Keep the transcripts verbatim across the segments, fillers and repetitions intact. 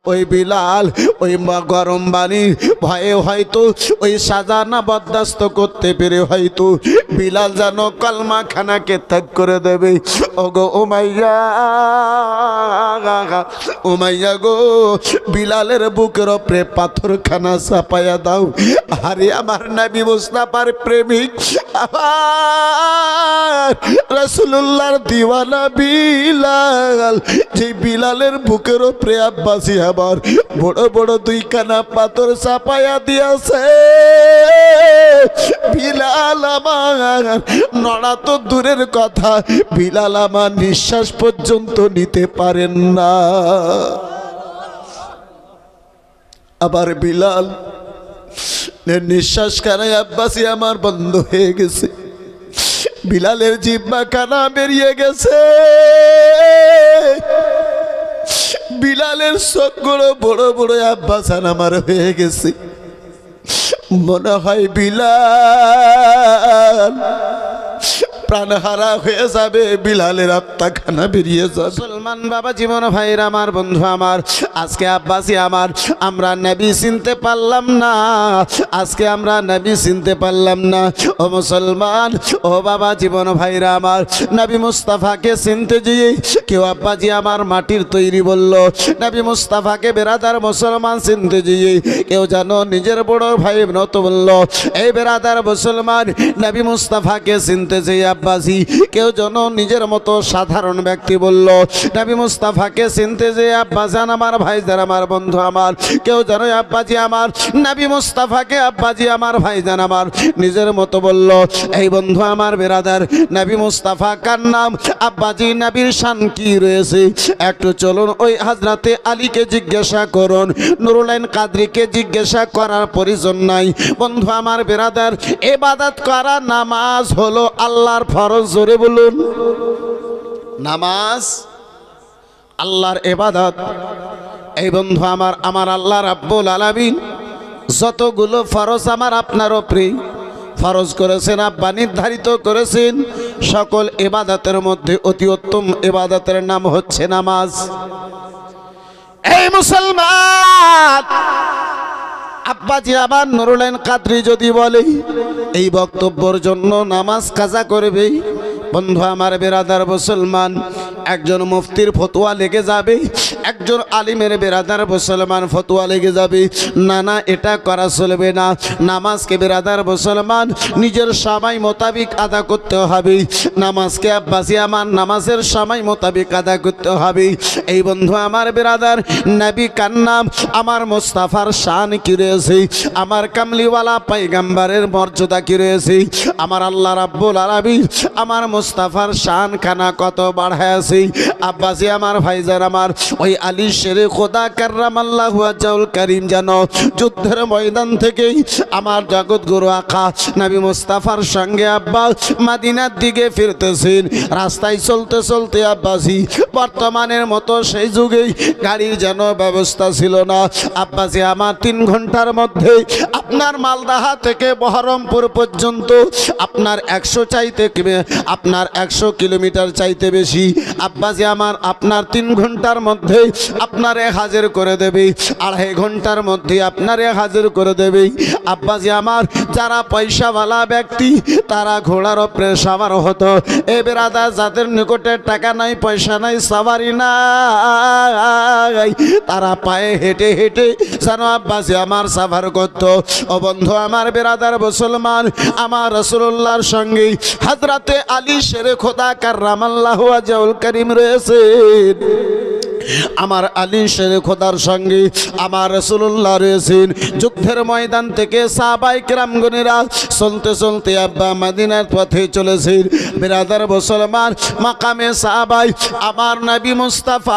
ওই বিলাল ওই গরম বাণীর ভয়ে হয়তো ওই সাজানা বরদাস্ত করতে পেরে হয়তো বিলাল যেন কলমা খানাকে ত্যাগ করে দেবে। ওগো উমাইয়া, উমাইয়া গো, বিলালের বুকের ওপরে পাথর খানা চাপাইয়া দাও। আরে আমার নবী মুস্তাফার প্রেমিক, আমার রাসূলুল্লাহর দিওয়ানা বিলাল, যে বিলালের বুকের ওপরে আব্বাসী আবার বড় বড় দুইখানা পাথর চাপাইয়া দিয়েছে। বিলাল আমার নড়া তো দূরের কথা, বিলাল আমার নিঃশ্বাস পর্যন্ত নিতে পারেন না। আবার বিলাল নিঃশ্বাস খানায় আব্বাসী আমার বন্ধ হয়ে গেছে, বিলালের জিহ্বা খানা বেরিয়ে গেছে, বিলালের চোখগুলো বড় বড় আব্বাসান আমার হয়ে গেছে। মনে হয় বিলাল প্রাণহারা হয়ে যাবে, বিলালের আত্মা খানা বেরিয়ে যাবে। মুসলমান বাবা জীবন ভাইরা আমার, বন্ধু আমার, আজকে আব্বাসী আমার, আমরা নবী চিনতে পারলাম না, আজকে আমরা নবী চিনতে পারলাম না। ও মুসলমান, ও বাবা জীবন ভাইরা আমার, নবী মুস্তাফাকে চিনতে গিয়ে কেউ আব্বাজি আমার মাটির তৈরি বলল, নবী মুস্তাফাকে বেরাদার মুসলমান চিনতে গিয়ে কেউ জানো নিজের বড় ভাই নত বলল। এই বেরাদার মুসলমান নবী মুস্তাফাকে চিনতে যেয়ে আব্বাসী কেউ যেন নিজের মতো সাধারণ ব্যক্তি বলল। নবী মুস্তাফাকে চিনতে যে আব্বাজান আমার, ভাইজান আমার, বন্ধু আমার, কেউ যেন আব্বাজি আমার নবী মুস্তাফাকে আব্বাজি আমার, ভাইজান আমার নিজের মতো বলল। এই বন্ধু আমার বেরাদার, নবী মুস্তাফা কার নাম, আব্বাজি নবীর শান কি রয়েছে, একটু চলুন ওই হযরতে আলীকে জিজ্ঞাসা করুন, নুরুল আইন কাদরীকে জিজ্ঞাসা করার প্রয়োজন নাই। বন্ধু আমার বেরাদার, ইবাদত করা নামাজ হলো আল্লাহর ফরজ। জোরে বলুন, নামাজ আল্লাহর ইবাদত। এই বন্ধু আমার, আমার আল্লাহ রাব্বুল আলামিন যতগুলো ফরজ আমার আপনার উপরে ফরজ করেছেন, আব্বা নির্ধারিত করেছেন, সকল ইবাদতের মধ্যে অতি উত্তম ইবাদতের নাম হচ্ছে নামাজ। এই মুসলমান, আব্বাজি আবার নুরুল আইন কাদরী যদি বলে এই বক্তব্যের জন্য নামাজ কাজা করবে, বন্ধু আমার বেরাদার মুসলমান, একজন মুফতির ফতোয়া লেগে যাবে, একজন আলিমের বেরাদার মুসলমান ফতোয়া লেগে যাবে, না না এটা করা চলবে না। নামাজকে বেরাদার মুসলমান নিজের সময় মোতাবিক আদা করতে হবে, নামাজকে আব্বাসী আমার নামাজের সময় মোতাবিক আদা করতে হবে। এই বন্ধু আমার বেরাদার, নবী কার নাম, আমার মুস্তাফার শান কি রয়েছে, আমার কামলিওয়ালা পয়গম্বরের মর্যাদা কি রয়েছে, আমার আল্লাহ রাব্বুল আলামিন আমার মুস্তাফার শান খানা কত বাড়াইছে। আব্বাসী আমার, ভাইজান আমার, ওই আলী শেরে খোদা কাররামাল্লাহু ওয়াজহুল কারীম যেন যুদ্ধের ময়দান থেকে আমার জগৎ গুরু আকা নবী মুস্তাফার সঙ্গে আব্বা মদিনার দিকে ফিরতেছেন। রাস্তায় চলতে চলতে আব্বাসী বর্তমানের মতো সেই যুগে গাড়ির যেন ব্যবস্থা ছিল না। আব্বাসী আমার তিন ঘন্টার মধ্যে আপনার মালদাহা থেকে বহরমপুর পর্যন্ত আপনার একশো চাইতে আপনার একশো কিলোমিটার চাইতে বেশি আব্বাজি আমার আপনার তিন ঘন্টার মধ্যে আপনারে হাজির করে দেবে, আড়াই ঘন্টার মধ্যে আপনারে হাজির করে দেবে। আব্বাজি আমার, যারা পয়সাওয়ালা ব্যক্তি তারা ঘোড়ার ওপরে সাওয়ার হতো। এ বেরাদা, যাদের নিকটে টাকা নাই, পয়সা নাই, সাওয়ারি নাই, তারা পায়ে হেঁটে হেঁটে যেন আব্বাজি আমার সাফার করত। ও বন্ধু আমার বেরাদার মুসলমান, আমার রাসূলুল্লাহর সঙ্গে হযরতে আলী শেরে খোদা কাররামাল্লাহু ওয়াজহুল কারীম রয়েছে। আমার আলী শেরে খোদার সঙ্গে আমার রাসূলুল্লাহ রয়েছেন। যুদ্ধের ময়দান থেকে সাহাবায়ে কেরামগণেরা চলতে চলতে আব্বা মদিনার পথে চলেছেন। বিরাদার মুসলমান, মাকামে সাহাবাই আমার নবী মুস্তাফা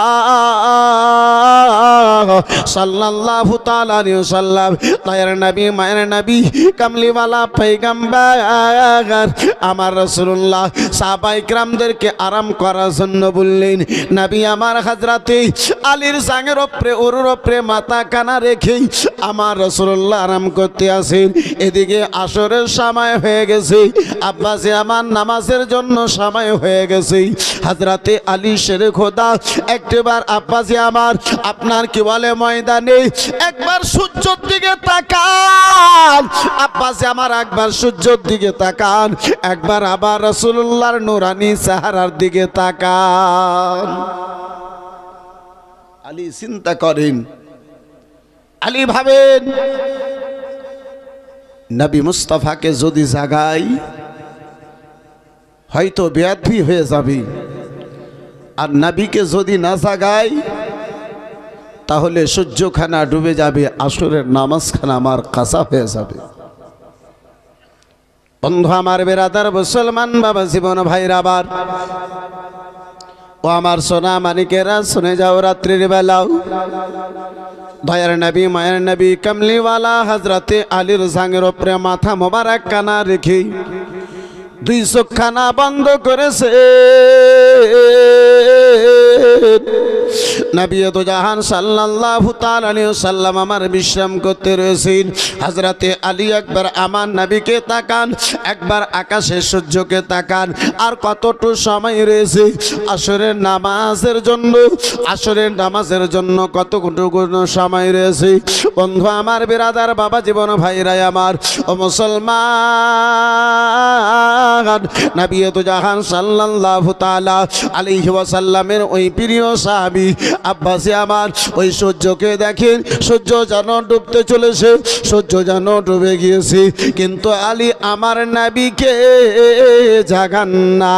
সাল্লাল্লাহু তাআলা আলাইহি ওয়াসাল্লাম, তায়ের নবী, মায়ের নবী, কামলিওয়ালা পয়গম্বর আমার রাসূলুল্লাহ সাহাবায়ে কেরামদেরকে আরাম করার জন্য বললেন। নবী আমার হযরতে আলীর জাঙ্গের উপরে ওর উপরে মাথা কানা রেখে আমার রাসূলুল্লাহ আরাম করতে আসেন। এদিকে আসরের সময় হয়ে গেছে, আব্বাসে আমার নামাজের জন্য সময় হয়ে গেছে। হযরতে আলী শেরে খোদা একটিবার আব্বাসে আমার আপনার কি বলে ময়দানে একবার সূর্যের দিকে তাকান, আব্বাসে আমার একবার সূর্যের দিকে তাকান, একবার আবার রাসূলুল্লাহর নূরানি চেহারার দিকে তাকান। আলী চিন্তা করেন, আলী ভাবেন নবী মুস্তাফাকে যদি জাগাই হয়তো বেয়াদবি হয়ে যাবে, আর নবীকে যদি না জাগাই তাহলে সূর্যখানা ডুবে যাবে, আসরের নামাজখানা আমার কাঁচা হয়ে যাবে। বন্ধু আমার, বেরাদার মুসলমান বাবা জীবন ভাইরা, আবার ও আমার সোনা মানিকেরা শুনে যাও, রাত্রির বেলাও দয়ার নবী মায়ের নবী কামলিওয়ালা হযরতে আলীর জাঙ্গের উপরে মাথা মোবারক কানা রেখে দুই চোখখানা বন্ধ করেছে। নবী দো জাহান সাল্লাল্লাহু তাআলা আলাইহি ওয়াসাল্লাম আমার বিশ্রাম করতে রয়েছেন। হযরতে আলী একবার আমার নবীকে তাকান, একবার আকাশের সূর্যকে তাকান, আর কতটুকু সময় রয়েছে আসরের নামাজের জন্য, আসরের নামাজের জন্য কতটুকু সময় রয়েছে। বন্ধু আমার, বিরাদার বাবা জীবন ভাইরা আমার, ও মুসলমান, নবী দো জাহান সাল্লাল্লাহু তাআলা আলাইহি ওয়াসাল্লামের ওই প্রিয় সাহাবী আব্বাসে আমার ওই সূর্যকে দেখেন, সূর্য যেন ডুবতে চলেছে, সূর্য যেন ডুবে গিয়েছে, কিন্তু আলী আমার নবীকে জাগান না।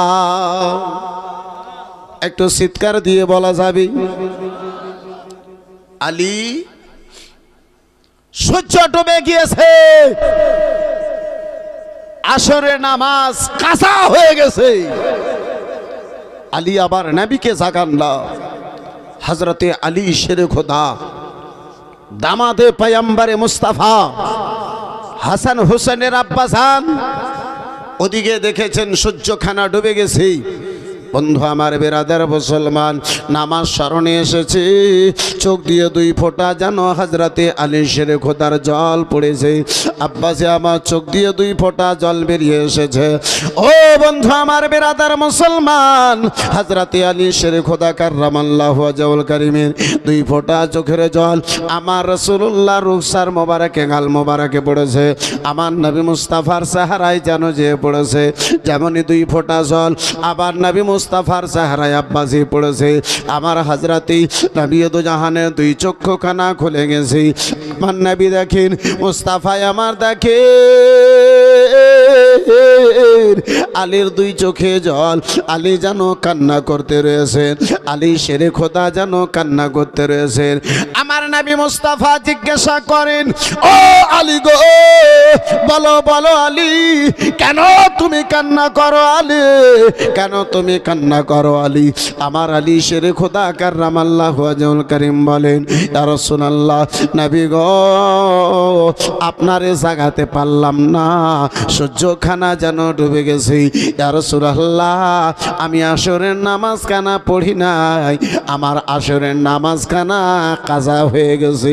একটু চিৎকার দিয়ে বলা যাবে, আলী সূর্য ডুবে গিয়েছে, আসরের নামাজ কাঁচা হয়ে গেছে, আলী আবার নবীকে জাগান না। হযরতে আলী শেরে খোদা, দামাদে পয়গম্বরে মুস্তাফা, হাসান হুসেনের আব্বাজান, ওদিকে দেখেছেন সূর্যখানা ডুবে গেছে। বন্ধু আমার, বেরাদার মুসলমান, নামাজ স্মরণে এসেছে, চোখ দিয়ে দুই ফোঁটা যেন হযরতে আলী শেরে খোদার জল পড়েছে। আব্বাসে আমার চোখ দিয়ে দুই ফোঁটা জল বেরিয়ে এসেছে। ও বন্ধু আমার, বেরাদার মুসলমান, হযরতে আলী শেরে খোদা কাররামাল্লাহু ওয়াজহুল কারীমের দুই ফোঁটা চোখের জল আমার রাসূলুল্লাহ রুখসার মোবারকে গাল মোবারকে পড়েছে, আমার নবী মুস্তাফার চেহারায় যেন যে পড়েছে। যেমনই দুই ফোঁটা জল আবার নবী মুস্তাফার চেহারায় আব্বাসে পড়েছে, আমার হযরতে নবী দো জাহানের দুই চক্ষুখানা খুলে গেছে। আমার নবী দেখেন, মুস্তাফায় আমার দেখে আলীর দুই চোখে জল, আলী যেন কান্না করতে রয়েছেন, আলী শেরে খোদা যেন কান্না করতে রয়েছেন। আমার নবী মুস্তাফা জিজ্ঞাসা করেন, ও আলী গো, বলো বলো আলী, কেন তুমি কান্না করো আলী, কেন তুমি কান্না করো আলী? আমার আলী শেরে খোদা কাররামাল্লাহু ওয়াজহুল কারীম বলেন, ইয়া রাসূলুল্লাহ, নবী গো, আপনারে জাগাতে পারলাম না, সূর্যখানা যেন ডুবে গেছে। ইয়া রাসূলুল্লাহ, আমি আসরের নামাজ কানা পড়ি নাই, আমার আসরের নামাজ কানা কাজা হয়ে গেছে।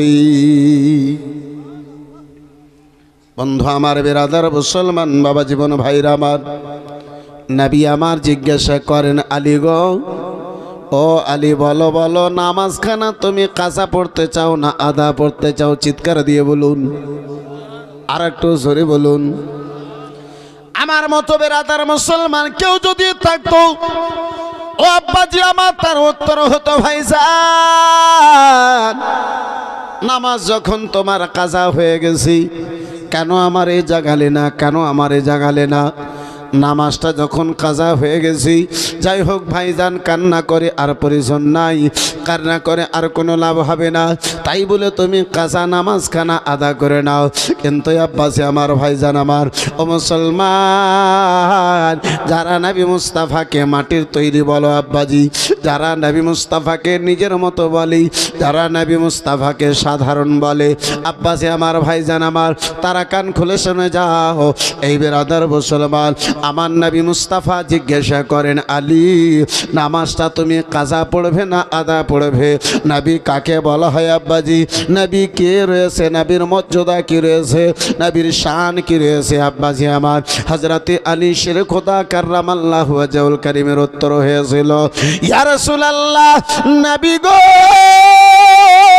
বন্ধু আমার, বেরাদার মুসলমান বাবা জীবন ভাইরা আমার, নবী আমার জিজ্ঞাসা করেন, আলী গো, ও আলী, বলো বলো, নামাজখানা তুমি কাজা পড়তে চাও না আদা পড়তে চাও? চিৎকার দিয়ে বলুন, আর একটু জোরে বলুন। আমার মতো বেরাদার মুসলমান কেউ যদি থাকতো, ও আব্বাজি আমার, তার উত্তর হতো, ভাইজান, নামাজ যখন তোমার কাজা হয়ে গেছি, কেন আমারে জাগালে না, কেন আমারে জাগালে না? নামাজটা যখন কাজা হয়ে গেছি, যাই হোক ভাইজান, কান্না করে আর প্রয়োজন নাই, কান্না করে আর কোনো লাভ হবে না, তাই বলে তুমি কাজা নামাজখানা আদা করে নাও। কিন্তু আব্বাসে আমার, ভাইজান আমার, ও মুসলমান, যারা নবী মুস্তাফাকে মাটির তৈরি বলো আব্বাজি, যারা নবী মুস্তাফাকে নিজের মতো বলি, যারা নবী মুস্তাফাকে সাধারণ বলে, আব্বাসে আমার, ভাইজান আমার, তারা কান খুলে শুনে যাও। এই বেরাদার মুসলমান, আমার নবী মুস্তাফা জিজ্ঞাসা করেন, আলী, নামাজটা তুমি কাজা পড়বে না আদা পড়বে? নবী কাকে বলা হয় আব্বাজি? নবী কে রয়েছে, নবীর মর্যাদা কি রয়েছে, নবীর শান কি রয়েছে আব্বাজি আমার? হযরতে আলী শেরে খোদা কাররামাল্লাহু ওয়াজহুল কারীমের উত্তর হয়েছিল, ইয়া রাসূলুল্লাহ, নবী গো,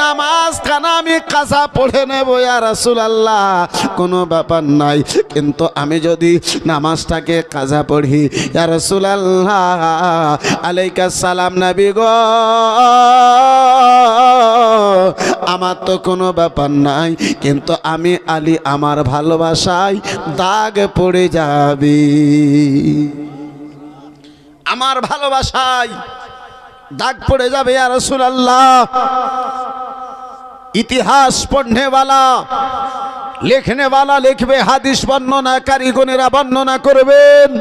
নামাজ খানা আমি কাজা পড়ে নেব ইয়া রাসূলুল্লাহ, কোনো ব্যাপার নাই, কিন্তু আমি যদি নামাজটাকে কাজা পড়ি ইয়া রাসূলুল্লাহ আলাইকাস সালাম নবী গো, আমার তো কোনো ব্যাপার নাই, কিন্তু আমি আলী আমার ভালোবাসায় দাগ পড়ে যাবে, আমার ভালোবাসায় দাগ পড়ে যাবে ইয়া রাসূলুল্লাহ। ইতিহাস পড়নেওয়ালা লিখনেওয়ালা লিখবে, হাদিস বর্ণনাকারী গণেরা বর্ণনা করবেন,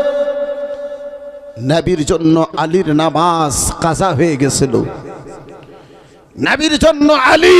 নবীর জন্য আলীর নামাজ কাজা হয়ে গেছিল। নবীর জন্য আলী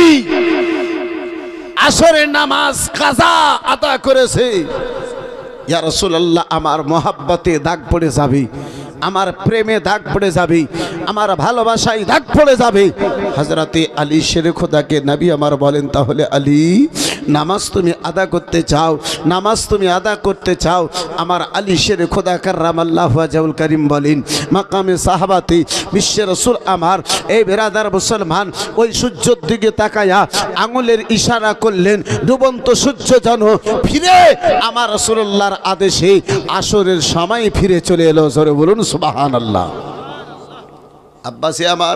আসরের নামাজ কাজা আদা করেছে। ইয়া রাসূলুল্লাহ আমার মহাব্বতে দাগ পড়ে যাবে, আমার প্রেমে দাগ পড়ে যাবে, আমার ভালোবাসায় দাগ পড়ে যাবে। হযরতে আলী শের খোদাকে নবী আমার বলেন, তাহলে আলী নামাজ তুমি আদা করতে চাও, নামাজ তুমি আদা করতে চাও। আমার আলী শের খোদা কাররামাল্লাহু ওয়াজহুল কারীম বলেন, মাকামে সাহাবাতে বিশ্বের রাসূল আমার এই বেরাদার মুসলমান ওই সূর্যের দিকে তাকায়া আঙুলের ইশারা করলেন, ডুবন্ত সূর্য যেন ফিরে আমার রাসূলুল্লাহর আদেশে আসরের সময় ফিরে চলে এলো। জোরে বলুন সুবহানাল্লাহ। আব্বাসী আমার,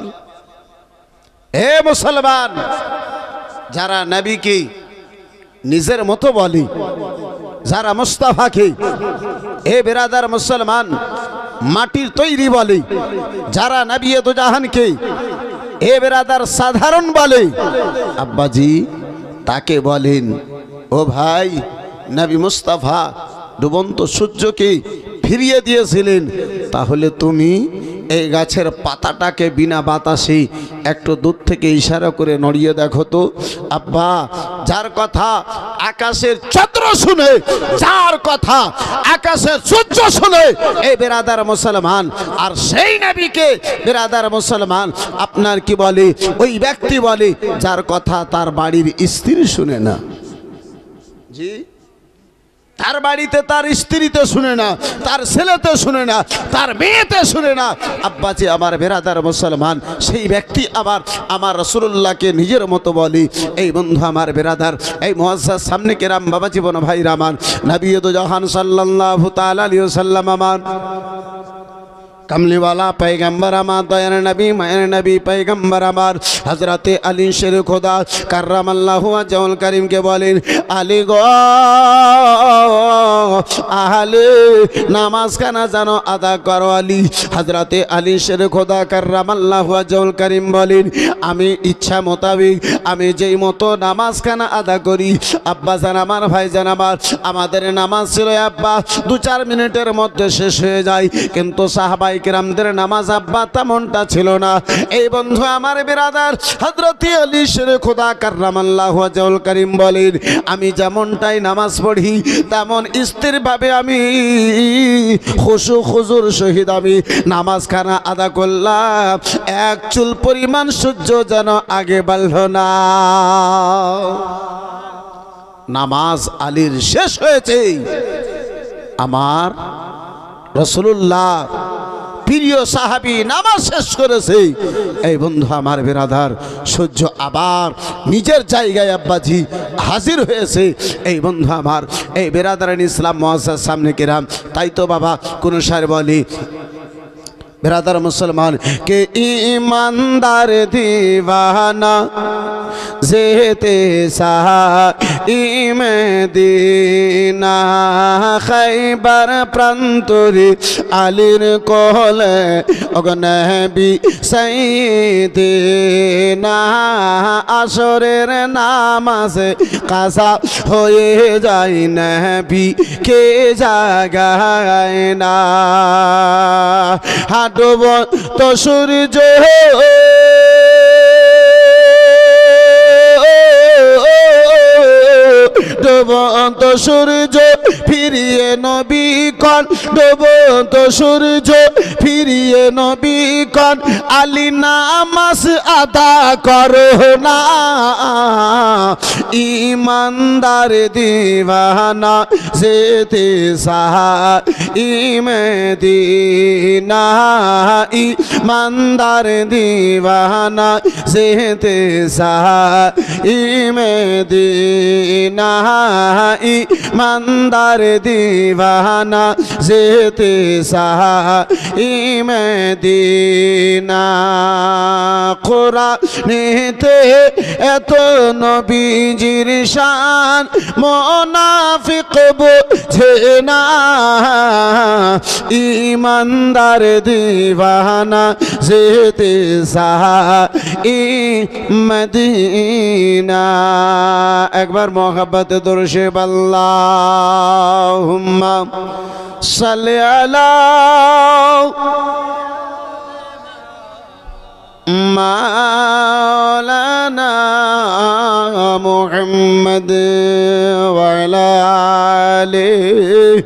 হে মুসলমান, যারা নবীকে নিজের মতো বলে, যারা মুস্তাফাকে এ বেরাদার মুসলমান মাটির তৈরি বলে, যারা নবী দু জাহানকে এ বেরাদার সাধারণ বলে, আব্বাজি তাকে বলেন, ও ভাই, নবী মুস্তাফা ডুবন্ত সূর্যকে ফিরিয়ে দিয়েছিলেন, তাহলে তুমি এই গাছের পাতাটাকে বিনা বাতাসে একটু দূর থেকে ইশারা করে নড়িয়ে দেখো তো। আব্বা, যার কথা আকাশের চন্দ্র শুনে, যার কথা আকাশের সূর্য শুনে এই বেরাদার মুসলমান, আর সেই নবীকে বেরাদার মুসলমান আপনার কি বলে, ওই ব্যক্তি বলে যার কথা তার বাড়ির স্ত্রী শুনে না। জি, তার বাড়িতে তার স্ত্রীতে শুনে না, তার ছেলেতে শুনে না, তার মেয়েতে শুনে না। আব্বাজি আমার বেরাদার মুসলমান, সেই ব্যক্তি আবার আমার রাসূলুল্লাহকে নিজের মতো বলি। এই বন্ধু আমার বেরাদার, এই মুআজ্জাজ সামনে কেরাম বাবা জীবন ভাই রামান, নবী দু জাহান সাল্লাল্লাহু তাআলা আলাইহি ওয়াসাল্লাম আমার कमलीवाला पैगम्बर अमार दयार नबी मायर नबी पैगम्बर अमार हजरत अली शेर खुदा कर्रमल्लाहु वजहुल करीम के बोलें, अली गो आहले नामाज का ना जानो अदा करो अली। हजरत अली शेर खुदा कर्रमल्लाहु वजहुल करीम बोलें, आमी इच्छा मोताबिक आमी जेई मतो नामाज खाना अदा करी। अब्बा जान आमार भाई जान आमार आमादेर नामाज छिलो अब्बा दो चार मिनिटेर मध्य शेष हये जाय, किन्तु साहाबाई किरामदेर नामाज अब्बा तेमनटा छिलो ना। এই বন্ধু আমার বিরাদার হযরত আলী শের খোদা কাররামাল্লাহু ওয়াজহুল করিম বলেন, আমি যেমনটাই নামাজ পড়ি তেমন স্থিরভাবে আমি খুশু খুজুর সহিত আমি নামাজ খানা আদা করলাম, এক চুল পরিমাণ সূর্য যেন আগে বাড়ল না। নামাজ আলীর শেষ হয়েছে, আমার রাসূলুল্লাহ প্রিয় সাহাবী নামাজ শেষ করেছে। এই বন্ধু আমার বিরাদার সূর্য আবার নিজের জায়গায় আব্বাজি হাজির হয়েছে। এই বন্ধু আমার, এই বিরাদারান ইসলাম মুআজ্জাজ সামনে কিরাম, তাই তো বাবা কোন শায়ের বলি, बिरादर मुसलमान के ईमानदार दीवाना जेते दीना खैबर प्रांतरी आलिर कोले अगनबी सईदीना आशरेर नामाजे काजा होए जाए नबी के जागाय ना डूब तो सूरज डूब तो सूरज ফিরিয়ে নবী কন ডোবো তো সূর্য ফিরিয়ে নবী কন আলী নামাজ আদা করো না ইমানদার দিওয়ানা যেতে সাহা ইমদিনা ইমানদার দিওয়ানা যেতে সাহা ইমদিনা ইমানদার দিওয়ানা যেতে সাহা ইমদিনা কোরআনেতে এত নবীজির শান মুনাফিক বুঝে না ইমানদার দিওয়ানা যেতে সাহা মদিনা একবার মোহাব্বত দরুশে আল্লাহুম্মা সাল্লি আলা মাওলানা মুহাম্মদ ওয়া আলা আলিহি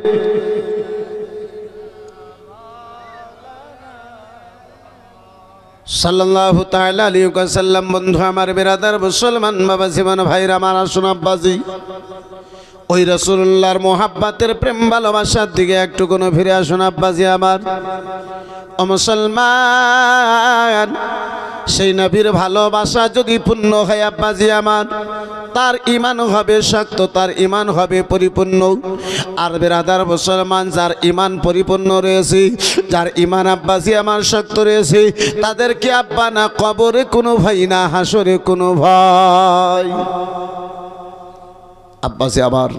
সাল্লাল্লাহু তাআলা আলাইহি ওয়াসাল্লাম। বন্ধু আমার, বিরাদার মুসলমান বাবা জীবন ভাইরা আমার, আসুন আব্বাজি ওই রাসূলুল্লাহর মোহাব্বতের প্রেম ভালোবাসার দিকে একটু কোনো ফিরে আসুন আব্বাজি আমার। ও মুসলমান, সেই নবীর ভালোবাসা যদি পূর্ণ হয় আব্বাজি আমার, তার ঈমান হবে শক্ত, তার ঈমান হবে পরিপূর্ণ। আর বিরাদার মুসলমান, যার ঈমান পরিপূর্ণ রয়েছে, যার ঈমান আব্বাজি আমার শক্ত রয়েছে, তাদেরকে আব্বা না কবরে কোনো ভয় না হাসরে কোনো ভয়। আব্বাজি আমার,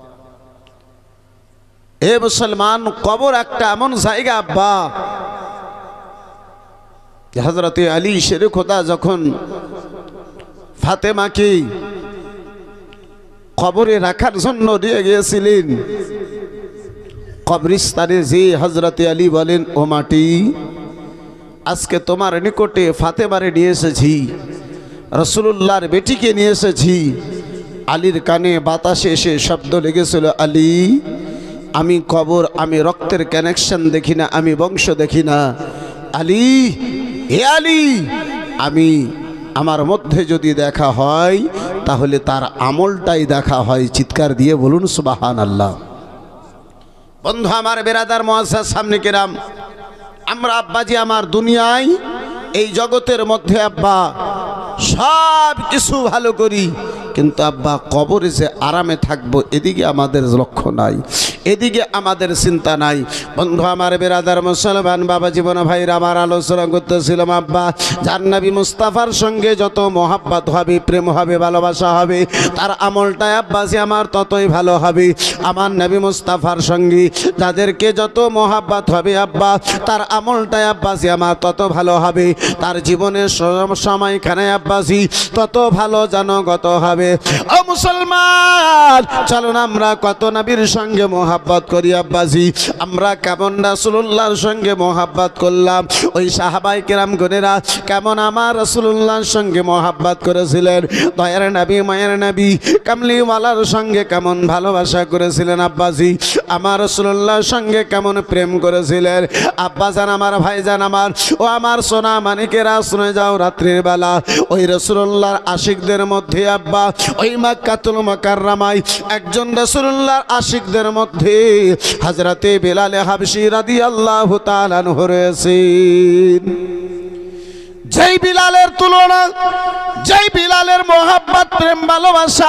এ মুসলমান, কবর একটা এমন জায়গা আব্বা, হযরতে আলী শেরে খোদা যখন ফাতেমাকে কবরে রাখার জন্য নিয়ে গিয়েছিলেন, কবরস্থানে যে হযরতে আলী বলেন, ও মাটি, আজকে তোমার নিকটে ফাতেমারে নিয়ে এসেছি, রাসূলুল্লাহর বেটিকে নিয়ে এসেছি। আলীর কানে বাতাসে এসে শব্দ লেগেছিল, আলী, আমি কবর, আমি রক্তের কানেকশন দেখি না, আমি বংশ দেখি না। আলী, হে আলী, আমি আমার মধ্যে যদি দেখা হয় তাহলে তার আমলটাই দেখা হয়। চিৎকার দিয়ে বলুন সুবহানাল্লাহ। বন্ধু আমার, বিরাদার মুআজ্জাজ সামনে কেরাম, আমরা আব্বাজি আমার দুনিয়ায় এই জগতের মধ্যে আব্বা সব কিছু ভালো করি, কিন্তু আব্বা কবরে যে আরামে থাকবো এদিকে আমাদের লক্ষ্য নাই, এদিকে আমাদের চিন্তা নাই। বন্ধু আমার, বিরাদার মুসলমান বাবা জীবন ভাইরা আমার, আলোচনা করতেছিলাম আব্বা, যার নবী মুস্তাফার সঙ্গে যত মোহাব্বত হবে, প্রেম হবে, ভালোবাসা হবে, তার আমলটাই আব্বাজি আমার ততই ভালো হবে। আমার নবী মুস্তাফার সঙ্গে যাদেরকে যত মোহাব্বত হবে আব্বা, তার আমলটাই আব্বাজি আমার তত ভালো হবে, তার জীবনের সময়খানে আব্বাজি তত ভালো জানগত হবে। ও মুসলমান, চলুন আমরা কত নবীর সঙ্গে মোহাব্বত করি আব্বাজি, আমরা কেমন রাসূলুল্লাহর সঙ্গে মোহাব্বত করলাম। ওই সাহাবায়ে কেরাম গণেরা কেমন আমার রাসূলুল্লাহর সঙ্গে মোহাব্বত করেছিলেন, দয়ার নবী, মায়ের নবী, কামলিওয়ালার সঙ্গে কেমন ভালোবাসা করেছিলেন আব্বাজি, আমার রাসূলুল্লাহর সঙ্গে কেমন প্রেম করেছিলেন আব্বাজান আমার, ভাইজান আমার, ও আমার সোনা মানিকেরা, শুনে যাও, রাত্রির বেলা ওই রাসূলুল্লাহর আশিকদের মধ্যে আব্বা, ওই মক্কাতুল মুকাররমায় একজন রাসূলুল্লাহর আশিকদের মধ্যে হযরতে বেলাল হাবশী রাদিয়াল্লাহু তাআলা আনহু রয়েছেন। যেই বিলালের তুলনা, যেই বিলালের মোহাব্বত, প্রেম, ভালোবাসা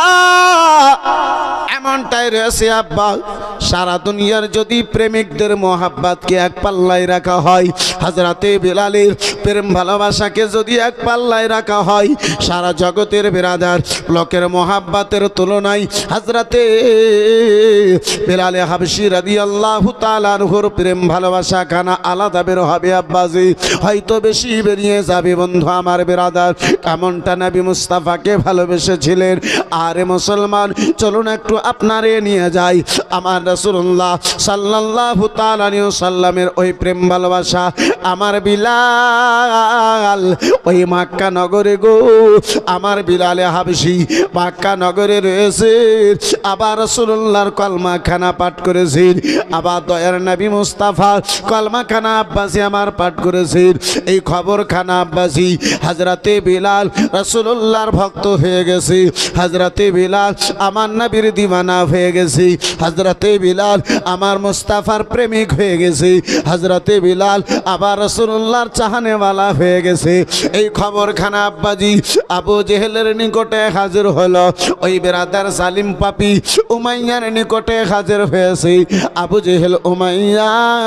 এমনটাই রয়েছে আব্বা। সারা দুনিয়ার যদি প্রেমিকদের মোহাব্বতকে এক পাল্লায় রাখা হয়, হযরতে বেলালের প্রেম ভালোবাসাকে যদি এক পাল্লায় রাখা হয়, সারা জগতের বিরাদার লোকের মোহাব্বতের তুলনায় হযরতে বেলাল হাবশী রাদিয়াল্লাহু তাআলা আনহুর প্রেম ভালোবাসা খানা আলাদা বের হবে আব্বাজি, হয়তো বেশি বেরিয়ে যাবে। বন্ধু আমার, বিরাদার, কেমনটা নবী মুস্তাফা মুস্তাফাকে ভালোবেসেছিলেন। আরে মুসলমান, চলুন একটু আপনারে নিয়ে যাই আমার রাসূলুল্লাহ সাল্লাল্লাহু তাআলা আলাইহি ওয়াসাল্লামের ওই প্রেম ভালোবাসা আমার বিলাল ওই মক্কা নগরে গো, আমার বিলালে হাবশি মক্কা নগরে রয়েছে, আবার রাসূলুল্লাহর কলমা খানা পাঠ করেছেন, আবার দয়ার নবী মুস্তাফা কলমা খানা আব্বাসী আমার পাঠ করেছেন। এই খবর খানা আব্বাসী হযরতে বিলাল রাসূলুল্লাহর ভক্ত হয়ে গেছে, হযরতে বিলাল আমার নবীর দিওয়ানা হয়ে গেছে, হযরতে বিলাল আমার মুস্তাফার প্রেমিক হয়ে গেছে, হযরতে বিলাল আবার রাসূলুল্লাহর চাহনেওয়ালা হয়ে গেছে। এই খবর খানা আব্বাজি আবু জেহেলের নিকটে হাজির হলো, ওই বেরাদার জালিম পাপী উমাইয়ার নিকটে হাজির হয়েছে। আবু জেহেল উমাইয়া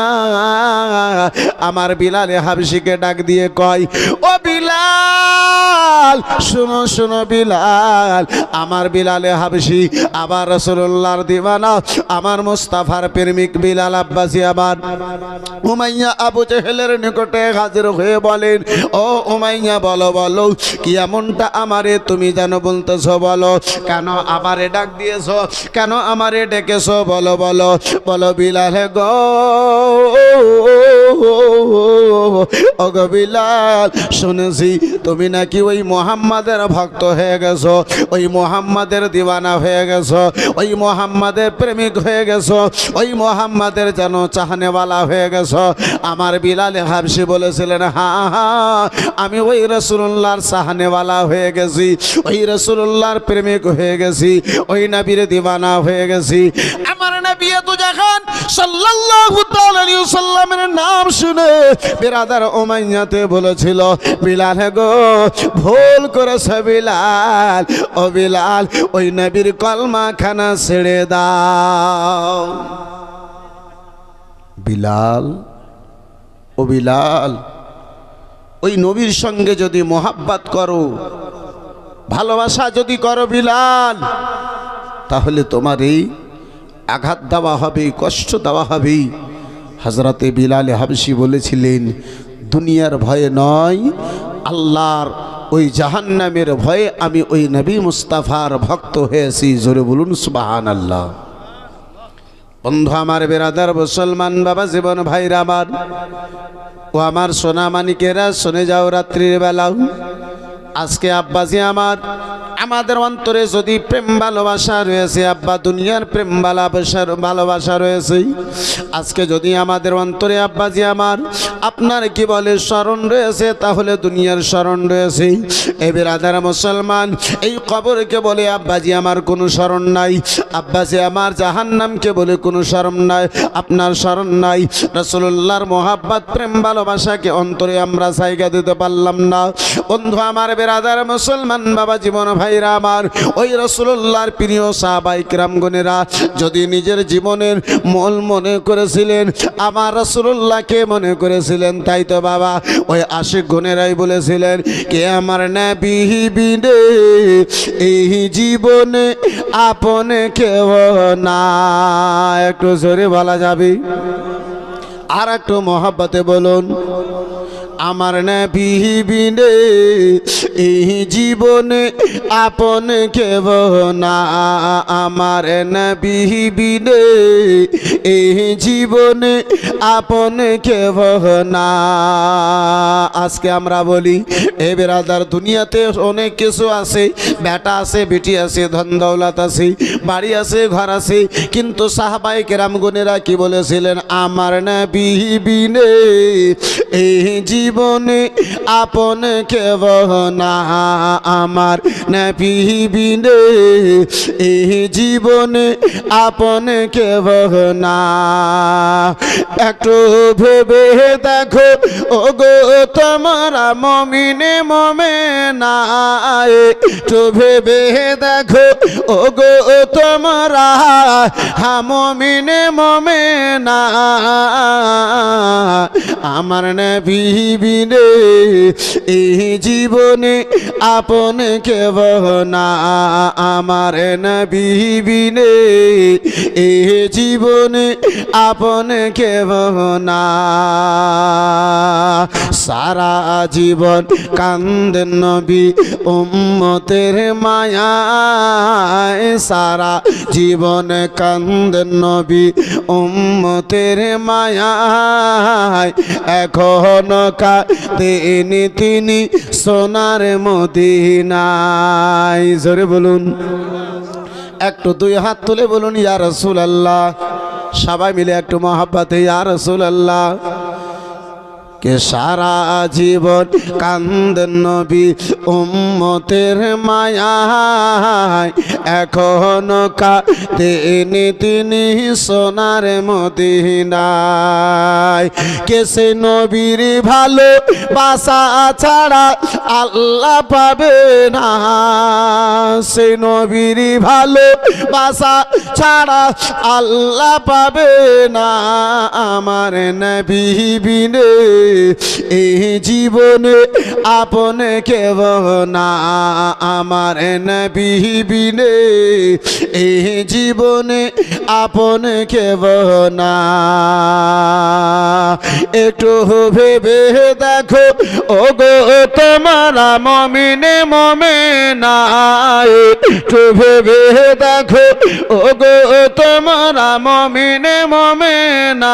আমার বিলালে হাবশিকে ডাক দিয়ে কয়, ও বিলাল শুনো শুনো বিলাল, আমার বিলালে হাবশি আবার রাসূলুল্লাহর দিওয়ানা আমার মুস্তাফার প্রেমিক বিলাল আব্বাসী আবার উমাইয়া আবু জেহেলের নিকটে হাজির হয়ে বলেন, ও উমাইয়া বলো বলো কি এমনটা আমারে তুমি জানো বলতেছো, বলো কেন আমারে ডাক দিয়েছো, কেন আমারে ডেকেছো, বলো বলো বলো বিলাল গো, ও গো বিলাল শুনেছি তুমি নাকি ওই মুহাম্মাদের ভক্ত হয়ে গেছো, ওই মুহাম্মাদের দিওয়ানা হয়ে গেছো, ওই মুহাম্মাদের প্রেমিক হয়ে গেছো, ওই মুহাম্মাদের যেন চাহনেওয়ালা হয়ে গেছো। আমার বিলালে হাবশি বলেছিলেন, হ্যাঁ হ্যাঁ আমি ওই রাসূলুল্লাহর চাহনেওয়ালা হয়ে গেছি, ওই রাসূলুল্লাহর প্রেমিক হয়ে গেছি, ওই নবীর দিওয়ানা হয়ে গেছি। আমার নবী তো যখন সাল্লাল্লাহু তাআলা আলাইহি ওয়াসাল্লামের নাম শুনে বিরাদার উমাইয়াতে বলেছিল, বিলাল গো ভুল করেছে বিলাল, ও বিলাল ওই নবীর কলমা খানা ছেড়ে দাও। বিলাল ও বিলাল, ওই নবীর সঙ্গে যদি মোহাব্বত করো, ভালোবাসা যদি করো বিলাল, তাহলে তোমার এই আঘাত দেওয়া হবে, কষ্ট দেওয়া হবে। হযরতে বিলাল হাবশি বলেছিলেন, দুনিয়ার ভয়ে নয়, আল্লাহর ওই জাহান্নামের ভয়ে আমি ওই নবী মুস্তাফার ভক্ত হয়েছি। জোরে বলুন সুবহানাল্লাহ। বন্ধু আমার, বেরাদার মুসলমান বাবা জীবন ভাইরা আমার, ও আমার সোনা মানিকেরা শুনে যাও, রাত্রির বেলাও আজকে আব্বাজি আমার আমাদের অন্তরে যদি প্রেম ভালোবাসা রয়েছে, আব্বা দুনিয়ার প্রেম ভালোবাসার ভালোবাসা রয়েছে, আজকে যদি আমাদের অন্তরে আব্বাজি আমার আপনার কি বলে স্মরণ রয়েছে, তাহলে দুনিয়ার স্মরণ রয়েছে। এ বেরাদার মুসলমান, এই কবরকে বলে আব্বাজি আমার কোনো স্মরণ নাই, আব্বাজি আমার জাহান্নামকে বলে কোনো স্মরণ নাই, আপনার স্মরণ নাই। রাসূলুল্লাহর মোহাব্বত প্রেম ভালোবাসাকে অন্তরে আমরা জায়গা দিতে পারলাম না। বন্ধু আমার, বেরাদার মুসলমান বাবা জীবন ভাইরা আমার, ওই রাসূলুল্লাহর প্রিয় সাহাবায়ে কিরামগণেরা যদি নিজের জীবনের মূল মনে করেছিলেন, আমার রাসূলুল্লাহকে মনে করেছিলেন, তাই তো বাবা ওই আশিক গণেরাই বলেছিলেন, কে আমার নবী বিনে এই জীবনে আপনে কেউ না। একটু জোরে বলা যাবে, আর একটু মহব্বতে বলুন, আমার নবী বিনে এই জীবনে আপন কেউ না, আমার নবী বিনে এই জীবনে আপন কেউ না। আজকে আমরা বলি, এ বেরাদার দুনিয়াতে অনেক কিছু আছে, বেটা আছে, বেটি আছে, ধন দৌলত আছে, বাড়ি আছে, ঘর আছে, কিন্তু সাহাবায়ে কেরামগণেরা কি বলেছিলেন, আমার নবী বিনে এই জীবনে আপন কেউ না, আমার নবী বিনে এই জীবনে আপন কেউ না। একটু ভেবে দেখো ও গো তোমরা মুমিনে মুমিনা, একটু ভেবে দেখো ও গো তোমরা মুমিনে মুমিনা, আমার নবী বিনে এই জীবনে আপন কেব না, আমার নবী বিনে এই জীবনে আপন কেব না। সারা জীবন কান্দেন নবী উম্মতের মায়ায়, সারা জীবন কান্দেন নবী উম্মতের মায়ায়, এখনো কাঁদেন তিনি সোনার মদিনায়। জোরে বলুন, একটু দুই হাত তুলে বলুন ইয়া রাসূলুল্লাহ। সবাই মিলে একটু মহব্বতে ইয়া রাসূলুল্লাহ। কে সারা জীবন কান্দেন নবী উম্মতের মায়ায়, এখনো কাঁদেন তিনি সোনার মদিনায়। কে সে নবীর ভালো বাসা ছাড়া আল্লাহ পাবে না, সে নবীর ভালো বাসা ছাড়া আল্লাহ পাবে না। আমার নবী বিনে এই জীবনে আপন কেব না, আমার নবী বিনে এই জীবনে আপন কেব না। একটু ভেবে দেখো ও গো তোমারা মুমিনে মুমিনা, একটু ভেবে দেখো ও গো তোমারা মুমিনে মুমিনা,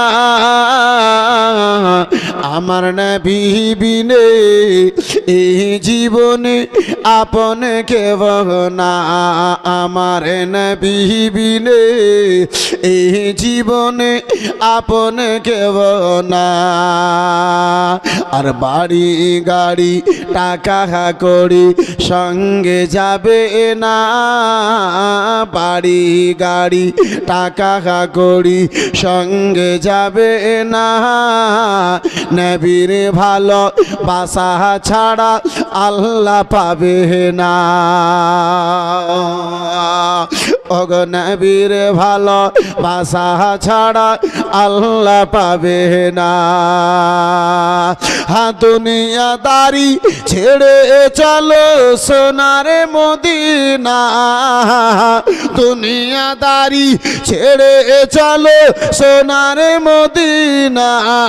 আমার নবী বিনে এই জীবনে আপন কেব না, আমার নবী বিনে এই জীবনে আপন কেব না। আর বাড়ি গাড়ি টাকা কড়ি সঙ্গে যাবে না, বাড়ি গাড়ি টাকা কড়ি সঙ্গে যাবে না। নবীর ভালো বাসা ছাড়া আল্লাহ পাবে না, ওগো নবীর ভালো বাসা ছাড়া আল্লাহ পাবে না। হ্যাঁ দুনিয়াদারি ছেড়ে চলো সোনার মদিনা, দুনিয়াদারি ছেড়ে চলো সোনার মদিনা।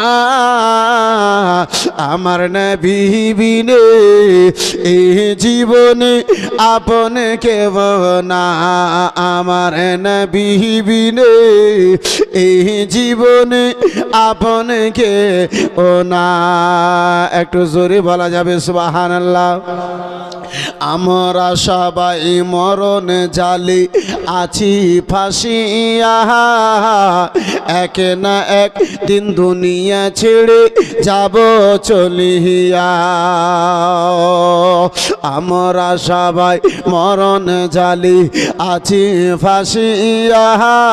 আমার নবী বিনে এই জীবনে আপন কেব না, আমার নবী বিনে এই জীবনে আপন কেব না। একটু জোরে বলা যাবে সুবহানাল্লাহ। আমরা সবাই মরণ জালে আছি ফাঁসিয়া, এক না এক দিন দুনিয়া ছেড়ে যাব চলিয়া। আমরা সবাই মরণ জালে আছি ফাঁসিয়া,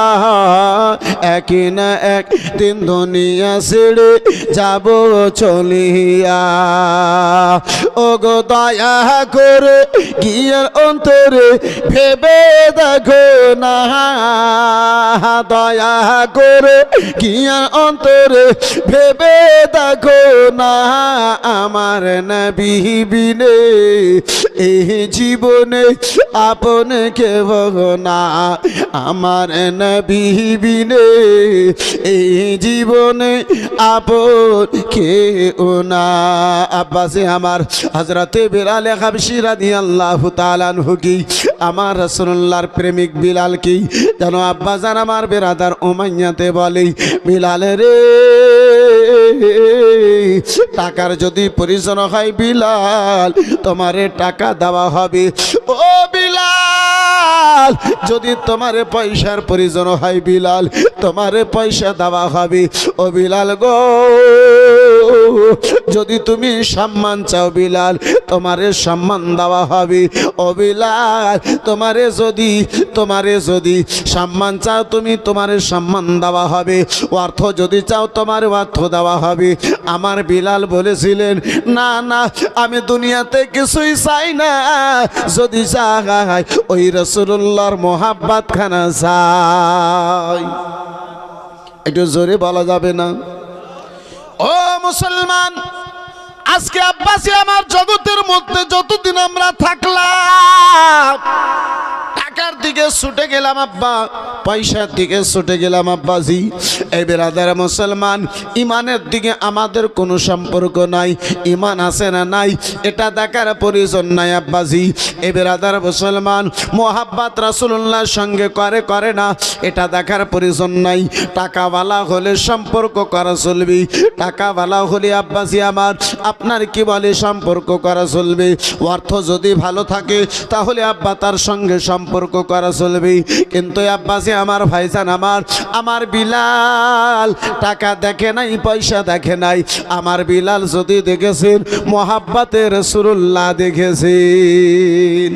এক না এক দিন দুনিয়া ছেড়ে যাব চলিয়া। ও গো দয়া করে গিয়ার অন্তরে ভেবে দেখো না, দয়া করে গিয়ার অন্তরে ভেবে দেখো না। আমার নবী বিনে এই জীবনে আপন কেব না, আমার নবী বিনে এই জীবনে আপন কেউ না। আব্বাসে আমার হযরতে বিলাল হাবশী রাদিয়াল্লাহু তাআলা আনহু কি আমার রাসূলুল্লাহর প্রেমিক বিলাল কি যেন আব্বাজান আমার বেরাদার উমাইয়াতে বলে, বিলাল রে টাকার যদি প্রয়োজন হয় বিলাল তোমারে টাকা দেওয়া হবে। ও বিলাল যদি তোমারে পয়সার প্রয়োজন হয় বিলাল তোমারে পয়সা দেওয়া হবে। ও বিলাল গো যদি তুমি সম্মান চাও বিলাল তোমারে সম্মান দেওয়া হবে। ও বিলাল তোমারে যদি তোমারে যদি সম্মান চাও তুমি তোমারে সম্মান দেওয়া হবে, অর্থ যদি চাও তোমার অর্থ দেওয়া হবে। আমার বিলাল বলেছিলেন না না আমি দুনিয়াতে কিছুই চাই না, যদি চাই ওই রাসূলুল্লাহর মোহাব্বত খানা চাই। একটু জোরে বলা যাবে না? ও মুসলমান, আজকে আব্বাসী আমার জগতের মধ্যে যতদিন আমরা থাকলাম, টাকার দিকে ছুটে গেলাম আব্বা, পয়সার দিকে ছুটে গেলাম আব্বাজি। এই বেরাদার মুসলমান, ইমানের দিকে আমাদের কোনো সম্পর্ক নাই। ইমান আছে না নাই এটা দেখার প্রয়োজন নাই আব্বাজি। এই বেরাদার মুসলমান, মোহাব্বত রাসূলুল্লাহর সঙ্গে করে করে না এটা দেখার প্রয়োজন নাই। টাকাওয়ালা হলে সম্পর্ক করা চলবে, টাকাওয়ালা হলে আব্বাজি আমার আপনার কি বলে সম্পর্ক করা চলবে। অর্থ যদি ভালো থাকে তাহলে আব্বা তার সঙ্গে সম্পর্ক করা চলবে। কিন্তু আব্বাসী আমার ভাইজান আমার, আমার বিলাল টাকা দেখে নাই, পয়সা দেখে নাই। আমার বিলাল যদি দেখেছেন মোহাব্বতে রাসূলুল্লাহ দেখেছেন।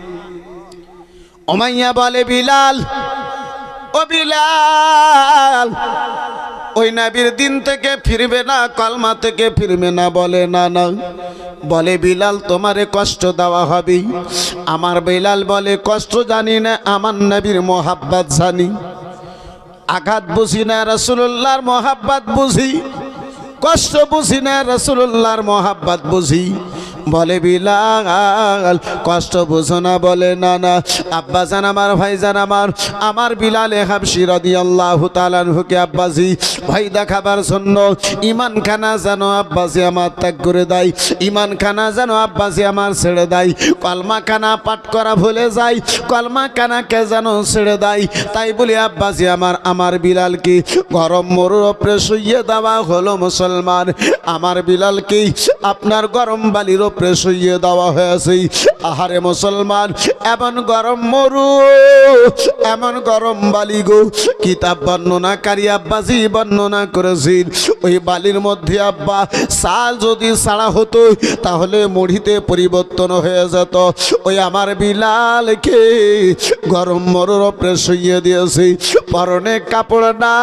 উমাইয়া বলে বিলাল, ও বিলাল ওই নবীর দিন থেকে ফিরবে না, কলমা থেকে ফিরবে না। বলে না না। বলে বিলাল তোমারে কষ্ট দেওয়া হবে। আমার বিলাল বলে কষ্ট জানি না, আমার নবীর মোহাব্বত জানি। আঘাত বুঝি না, রাসূলুল্লাহর মোহাব্বত বুঝি। কষ্ট বুঝি না, রাসূলুল্লাহর মোহাব্বত বুঝি। বলে বিলাল কষ্ট বুঝো না। বলে না না। আব্বাজান আমার, ভাইজান আমার, আমার বিলাল হাবশী রাদিয়াল্লাহু তাআলা আনহুকে আব্বাজি ভয় দেখাবার জন্য ইমান খানা যেন আব্বাজি আমার ত্যাগ করে দেয়, ইমান খানা যেন আব্বাজি আমার ছেড়ে দেয়, কলমা খানা পাঠ করা ভুলে যায়, কলমা খানাকে যেন ছেড়ে দেয়। তাই বলে আব্বাজি আমার, আমার বিলালকে গরম মরুর উপরে শুইয়ে দেওয়া হলো মুসলমান। আমার বিলালকে আপনার গরম বালির উপরে শুইয়ে দেওয়া হয়েছে। আহারে মুসলমান, এমন গরম মরু, এমন গরম বালি গো। কিতাব বর্ণনাকারী আব্বাজি বর্ণনা করেছেন ওই বালির মধ্যে আব্বা সাল যদি ছাড়া হতো তাহলে মুড়িতে পরিবর্তন হয়ে যেত। ওই আমার বিলালকে গরম মরুর উপরে শুইয়ে দিয়েছে, পরনে কাপড়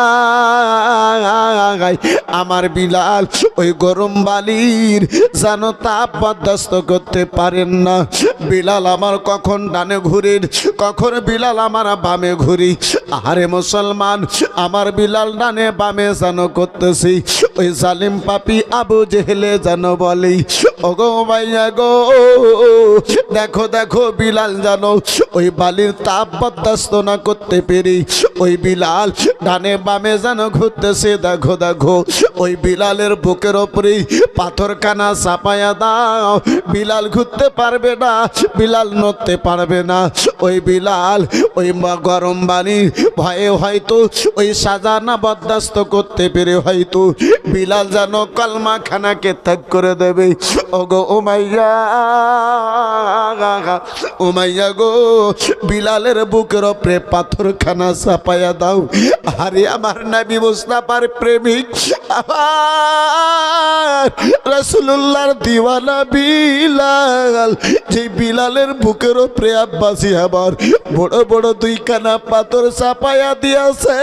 নাই। আমার বিলাল ওই গরম বালির যেন তাপ বরদাস্ত করতে পারেন না। বিলাল আমার কখন ডানে ঘুরে, কখন বিলাল আমার বামে ঘুরি। আরে মুসলমান, আমার বিলাল ডানে বামে যেন করতেছি। ওই জালিম পাপি আবু জেহেলে যেন বলি, ওগো ভাইয়া গো দেখো দেখো বিলাল জানো ওই বালির তাপ বরদাস্ত না করতে পেরে ওই বিলাল ডানে বামে যেন ঘুরতেছে। দেখো দেখো ওই বিলালের বুকের ওপরে পাথর কানা চাপায়া দাও, বিলাল ঘুরতে পারবে না, বিলাল নড়তে পারবে না। ওই বিলাল ওই গরম বালির ভয়ে হয়তো ওই সাজানা বরদাস্ত করতে পেরে হয়তো বিলাল যেন কলমা খানাকে ত্যাগ করে দেবে। ওগো উমাইয়া, উমাইয়া গো বিলালের বুকের ওপরে পাথর খানা চাপায়া দাও। আরে আমার নবী মুস্তাফার প্রেমিক, আমার রাসূলুল্লাহর দিওয়ানা বিলাল, যে বিলালের বুকের ওপরে আব্বাসী আবার বড় বড় দুই কানা পাথর চাপায়া দিয়েছে।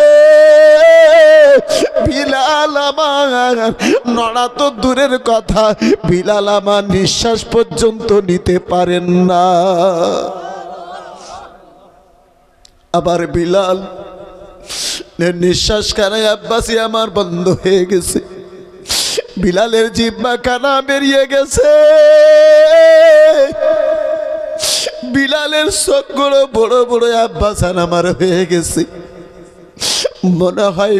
বিলাল আমার নড়া তো দূরের কথা, বিলাল আমার নিঃশ্বাস পর্যন্ত নিতে পারেন না। আবার বিলাল নিঃশ্বাস খানায় আব্বাসী আমার বন্ধ হয়ে গেছে, বিলালের জিহ্বা খানা বেরিয়ে গেছে, বিলালের চোখগুলো বড় বড় আব্বাসান আমার হয়ে গেছে। মনে হয়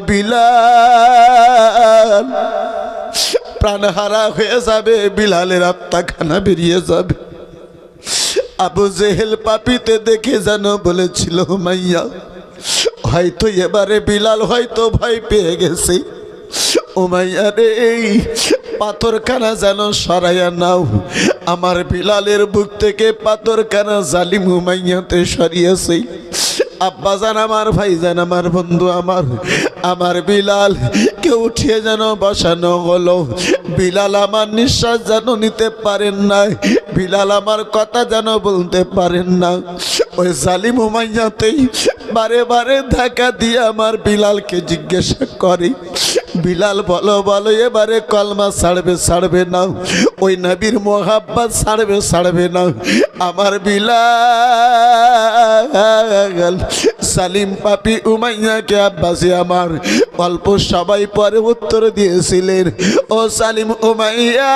বিলাল প্রাণহারা হয়ে যাবে, বিলালের আত্মা খানা বেরিয়ে যাবে। আবু জেহেল পাপিতে দেখে যেন বলেছিল, মাইয়া হয়তো এবারে বিলাল হয়তো ভয় পেয়ে গেছে। উমাইয়া রে পাথরখানা যেন সরাইয়া নাও। আমার বিলালের বুক থেকে পাথরখানা জালিম উমাইয়াতে সরিয়েছে। আব্বাজান আমার, ভাইজান আমার, বন্ধু আমার, আমার বিলাল কে উঠিয়ে যেন বসানো হলো। বিলাল আমার নিঃশ্বাস যেন নিতে পারেন না, বিলাল আমার কথা যেন বলতে পারেন না। ওই জালিম উমাইয়াতেই বারে বারে ধাক্কা দিয়ে আমার বিলালকে জিজ্ঞাসা করে, বিলাল বলো বলো এবারে কলমা ছাড়বে ছাড়বে না, ওই নবীর মোহাব্বত ছাড়বে ছাড়বে না। আমার বিলাল সালিম পাপি উমাইয়াকে আব্বাসি আমার অল্প সবাই পরে উত্তর দিয়েছিলেন, ও সালিম উমাইয়া,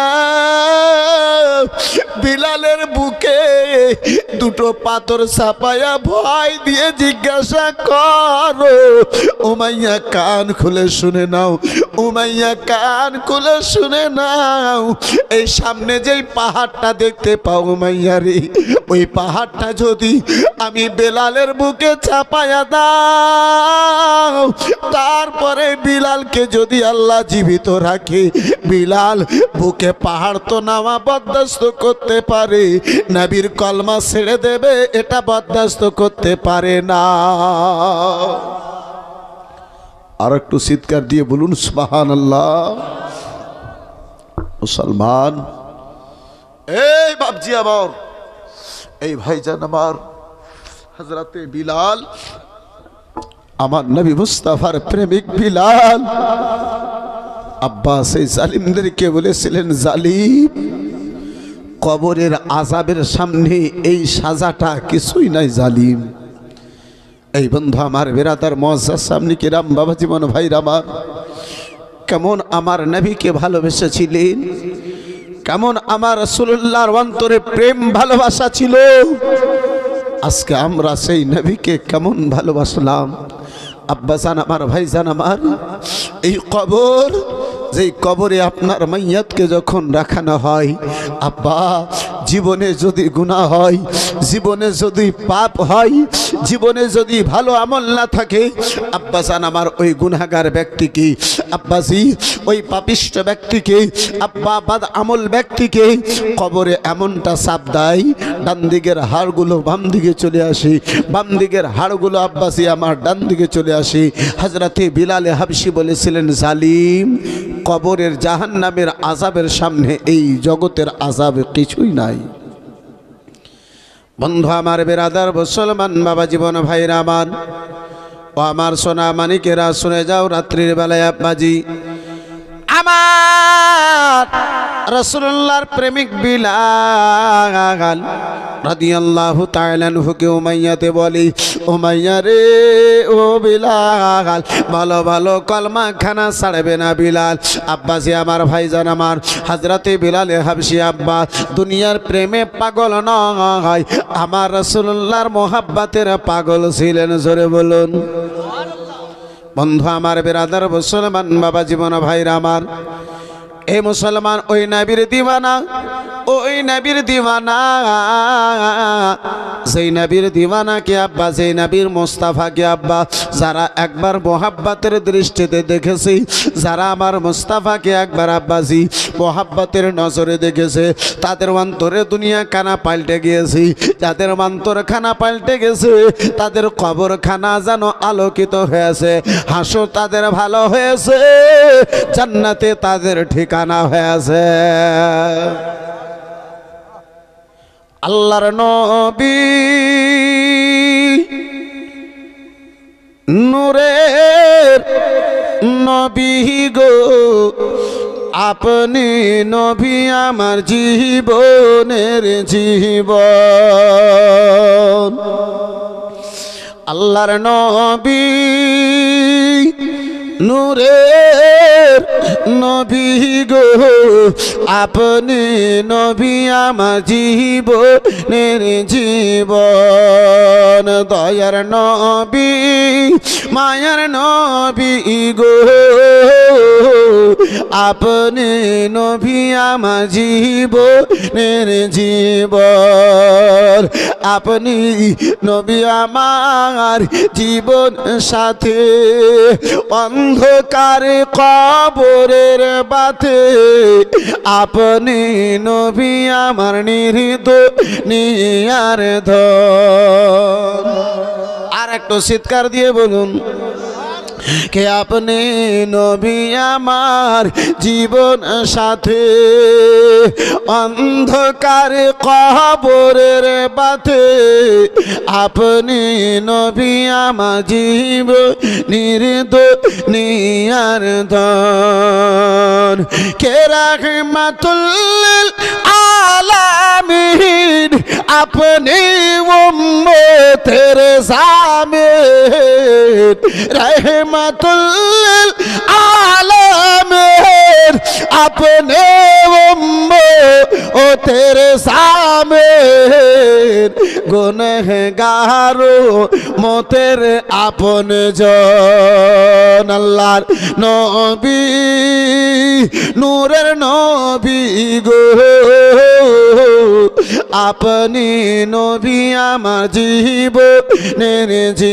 বিলালের বুকে দুটো পাথর চাপায়া ভয় দিয়ে জিজ্ঞাসা করো। উমাইয়া কান খুলে শুনে নাও, উমাইয়া কান খুলে শুনে নাও। এই সামনে যেই পাহাড়টা দেখতে পাও উমাইয়া রে, ওই পাহাড়টা যদি আমি বেলালের বুকে চাপায়া দাও, তারপরে বিলালকে যদি আল্লাহ জীবিত রাখে, বিলাল বুকে পাহাড় তো নামা বরদাস্ত করতে পারে, নবীর কলমা ছেড়ে দেবে এটা বরদাস্ত করতে পারে না। আর একটু চিৎকার দিয়ে বলুন সুবহানাল্লাহ। মুসলমান, এই বাপজি আমার, এই ভাইজান আমার, হযরতে বিলাল, আমার নবী মুস্তাফার প্রেমিক বিলাল, আব্বাস এই জালিমদেরকে বলেছিলেন, জালিম, কবরের আযাবের সামনে এই সাজাটা কিছুই নাই জালিম। এই বন্ধু আমার, বেরাদার মুআজ্জাজ সামনে কিরাম, বাবা জীবন ভাই আমার, কেমন আমার নবীকে ভালোবেসেছিলেন, কেমন আমার রাসূলুল্লাহর অন্তরে প্রেম ভালোবাসা ছিল। আজকে আমরা সেই নবীকে কেমন ভালোবাসলাম। আব্বাজান আমার, ভাইজান আমার, এই কবর, যেই কবরে আপনার মাইয়াতকে যখন রাখানো হয়, আব্বা, জীবনে যদি গুনাহ হয়, জীবনে যদি পাপ হয়, জীবনে যদি ভালো আমল না থাকে, আব্বাজান আমার, ওই গুনাহগার ব্যক্তিকে, আব্বাজি ওই পাপিষ্ট ব্যক্তিকে, আব্বা বাদ আমল ব্যক্তিকে কবরে এমনটা চাপ দেয়, ডান দিকের হাড়গুলো বাম দিকে চলে আসে, বাম দিকের হাড়গুলো আব্বাজি আমার ডান দিকে চলে আসে। হযরতে বিলালে হাবশি বলেছিলেন, জালিম, কবরের জাহান্নামের আযাবের সামনে এই জগতের আযাব কিছুই নাই। বন্ধু আমার, বেরাদার মুসলমান, বাবা জীবন ভাইরা আমার, ও আমার সোনা মানিকেরা, শুনে যাও, রাত্রির বেলায় আব্বাজি আমার রাসূলুল্লাহর প্রেমিক বিলাল রাদিয়াল্লাহু তাআলা আনহুকে উমাইয়াতে বলি, উমাইয়া রে, ও বিলাল, ভালো ভালো কলমা খানা ছাড়বে না বিলাল। আব্বাসি আমার, ভাইজান আমার, হযরতে বিলালে হাবশি আব্বা দুনিয়ার প্রেমে পাগল নয়, আমার রাসূলুল্লাহর মোহাব্বতের পাগল ছিলেন। জোরে বলুন। বন্ধু আমার, বেরাদার মুসলমান, বাবা জীবন ভাইরা আমার, এই মুসলমান ওই নবীর দিওয়ানা, ওই নবীর দিওয়ানা, সেই নবীর দিওয়ানাকে আব্বা, সেই নবীর মুস্তাফাকে আব্বা, যারা একবার মোহাব্বতের দৃষ্টিতে দেখেছে, যারা আমার মুস্তাফাকে একবার আব্বাজি মোহাব্বতের নজরে দেখেছে, তাদের অন্তরে দুনিয়া খানা পাল্টে গিয়েছে, যাদের অন্তর খানা পাল্টে গেছে, তাদের কবর খানা যেন আলোকিত হয়েছে, হাসো তাদের ভালো হয়েছে, জান্নাতে তাদের ঠিকানা হয়েছে। আল্লাহর নবী নূরের নবী গো, আপনি নবী আমার জীবনের জীবন। আল্লাহর নবী নূরের নবী গো, আপনি নবী আমার জীবনের জীবন। দয়ার নবী, মায়ার নবী গো, আপনি নবী আমার জীবনের জীবন। আপনি নবী আমার জীবন সাথে, অন্ধকার কবরের বাতে, আপনি নবী আমার নির্দোনিয়ার ধন। আর একটু চিৎকার দিয়ে বলুন, কে আপনি নবী আমার জীবন সাথে, অন্ধকার কবরের বাতে, আপনি নবী আমার জীবন নির্দোনিয়ার ধন। কে রাহমাতুল লিল আলামিন আলামিন আপনি উম্মতের জামিন রহমাতুল লিল আলামিন আপনি উম্মতের জামিন গুনহগার উম্মতের আপন জন আল্লাহর নবী নূরের নবী গো আপনি নবী আমার জীবনের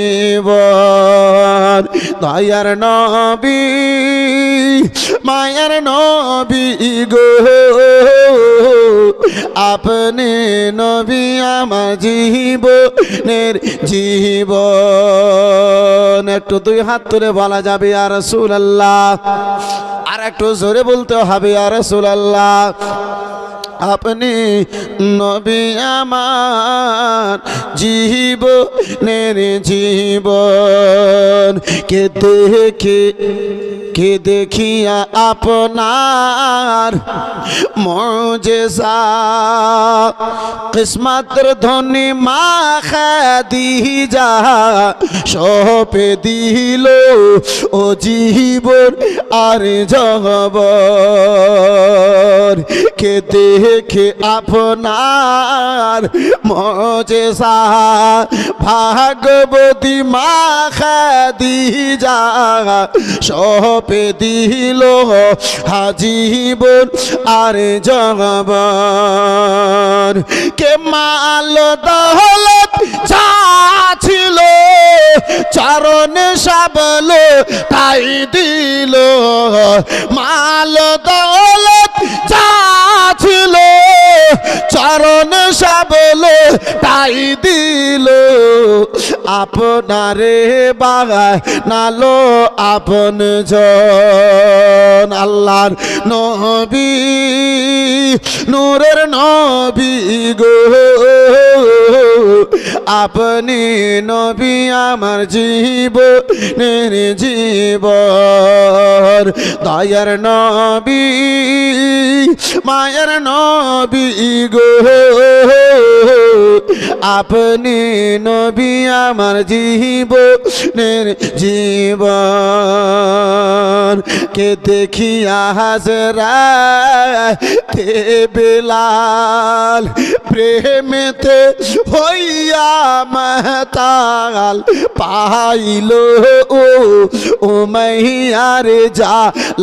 জীবন দয়ার নবী মায়ার নবী গো আপনি নবী আমার জীবনের জীবন একটু দুই হাত তুলে বলা যাবে ইয়া রাসূলুল্লাহ আর একটু জোরে বলতে হবে ইয়া রাসূলুল্লাহ আপনি নবী আমার জীবনের জীবন কে দেখে কে দেখিয়া আপনার মুজিজা কিসমতের ধনী মা খাদিজা সপে দিল ও জীবন আর জগবর কে দেখে আপনার মুজিজা ভাগবতী মা খাদিজা সপে দিল হাজীবন আর জগবর কে মাল দৌলত যা ছিল চরণ সাবল তাই দিল মাল দৌলত যা ছিল চরণ সাবল তাই দিল আপনারে বাগায় নালো আপন জন আল্লাহর নবী নূরের নবী গো আপনি নবী আমার জীবনের জীবন দয়ার নবী মায়ের নবী গো আপনি নবী আমার জীবনের জীবন কে দেখিয়া হাজরা তে বেলাল প্রেমেতে হইয়া মাতাল পাইল ও ও মাইয়ার যা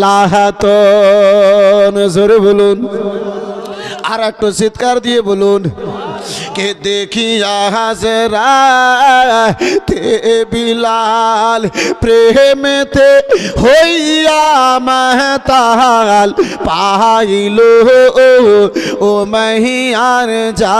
লাহাতন জোরে বলুন আর একটু চিৎকার দিয়ে বলুন কে দেখিয়া হাজরা তে বিলাল প্রেমেতে হইয়া মাতাল পাইল ও মাহিয়ার যা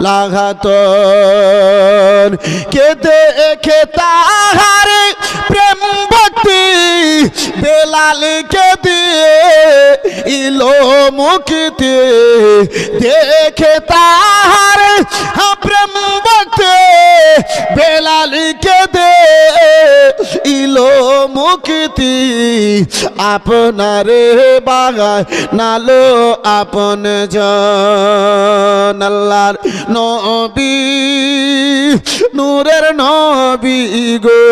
লাগাতন কে দেখে তাহার প্রেম ভক্তি বেলালকে দিয়ে ইলো মুক্তি দেখে তাহার প্রেম ভক্তি বেলালকে দে ইলো মুক্তি আপনারে বাগায় নালো আপন জন আল্লাহর নবী নূরের নবী গো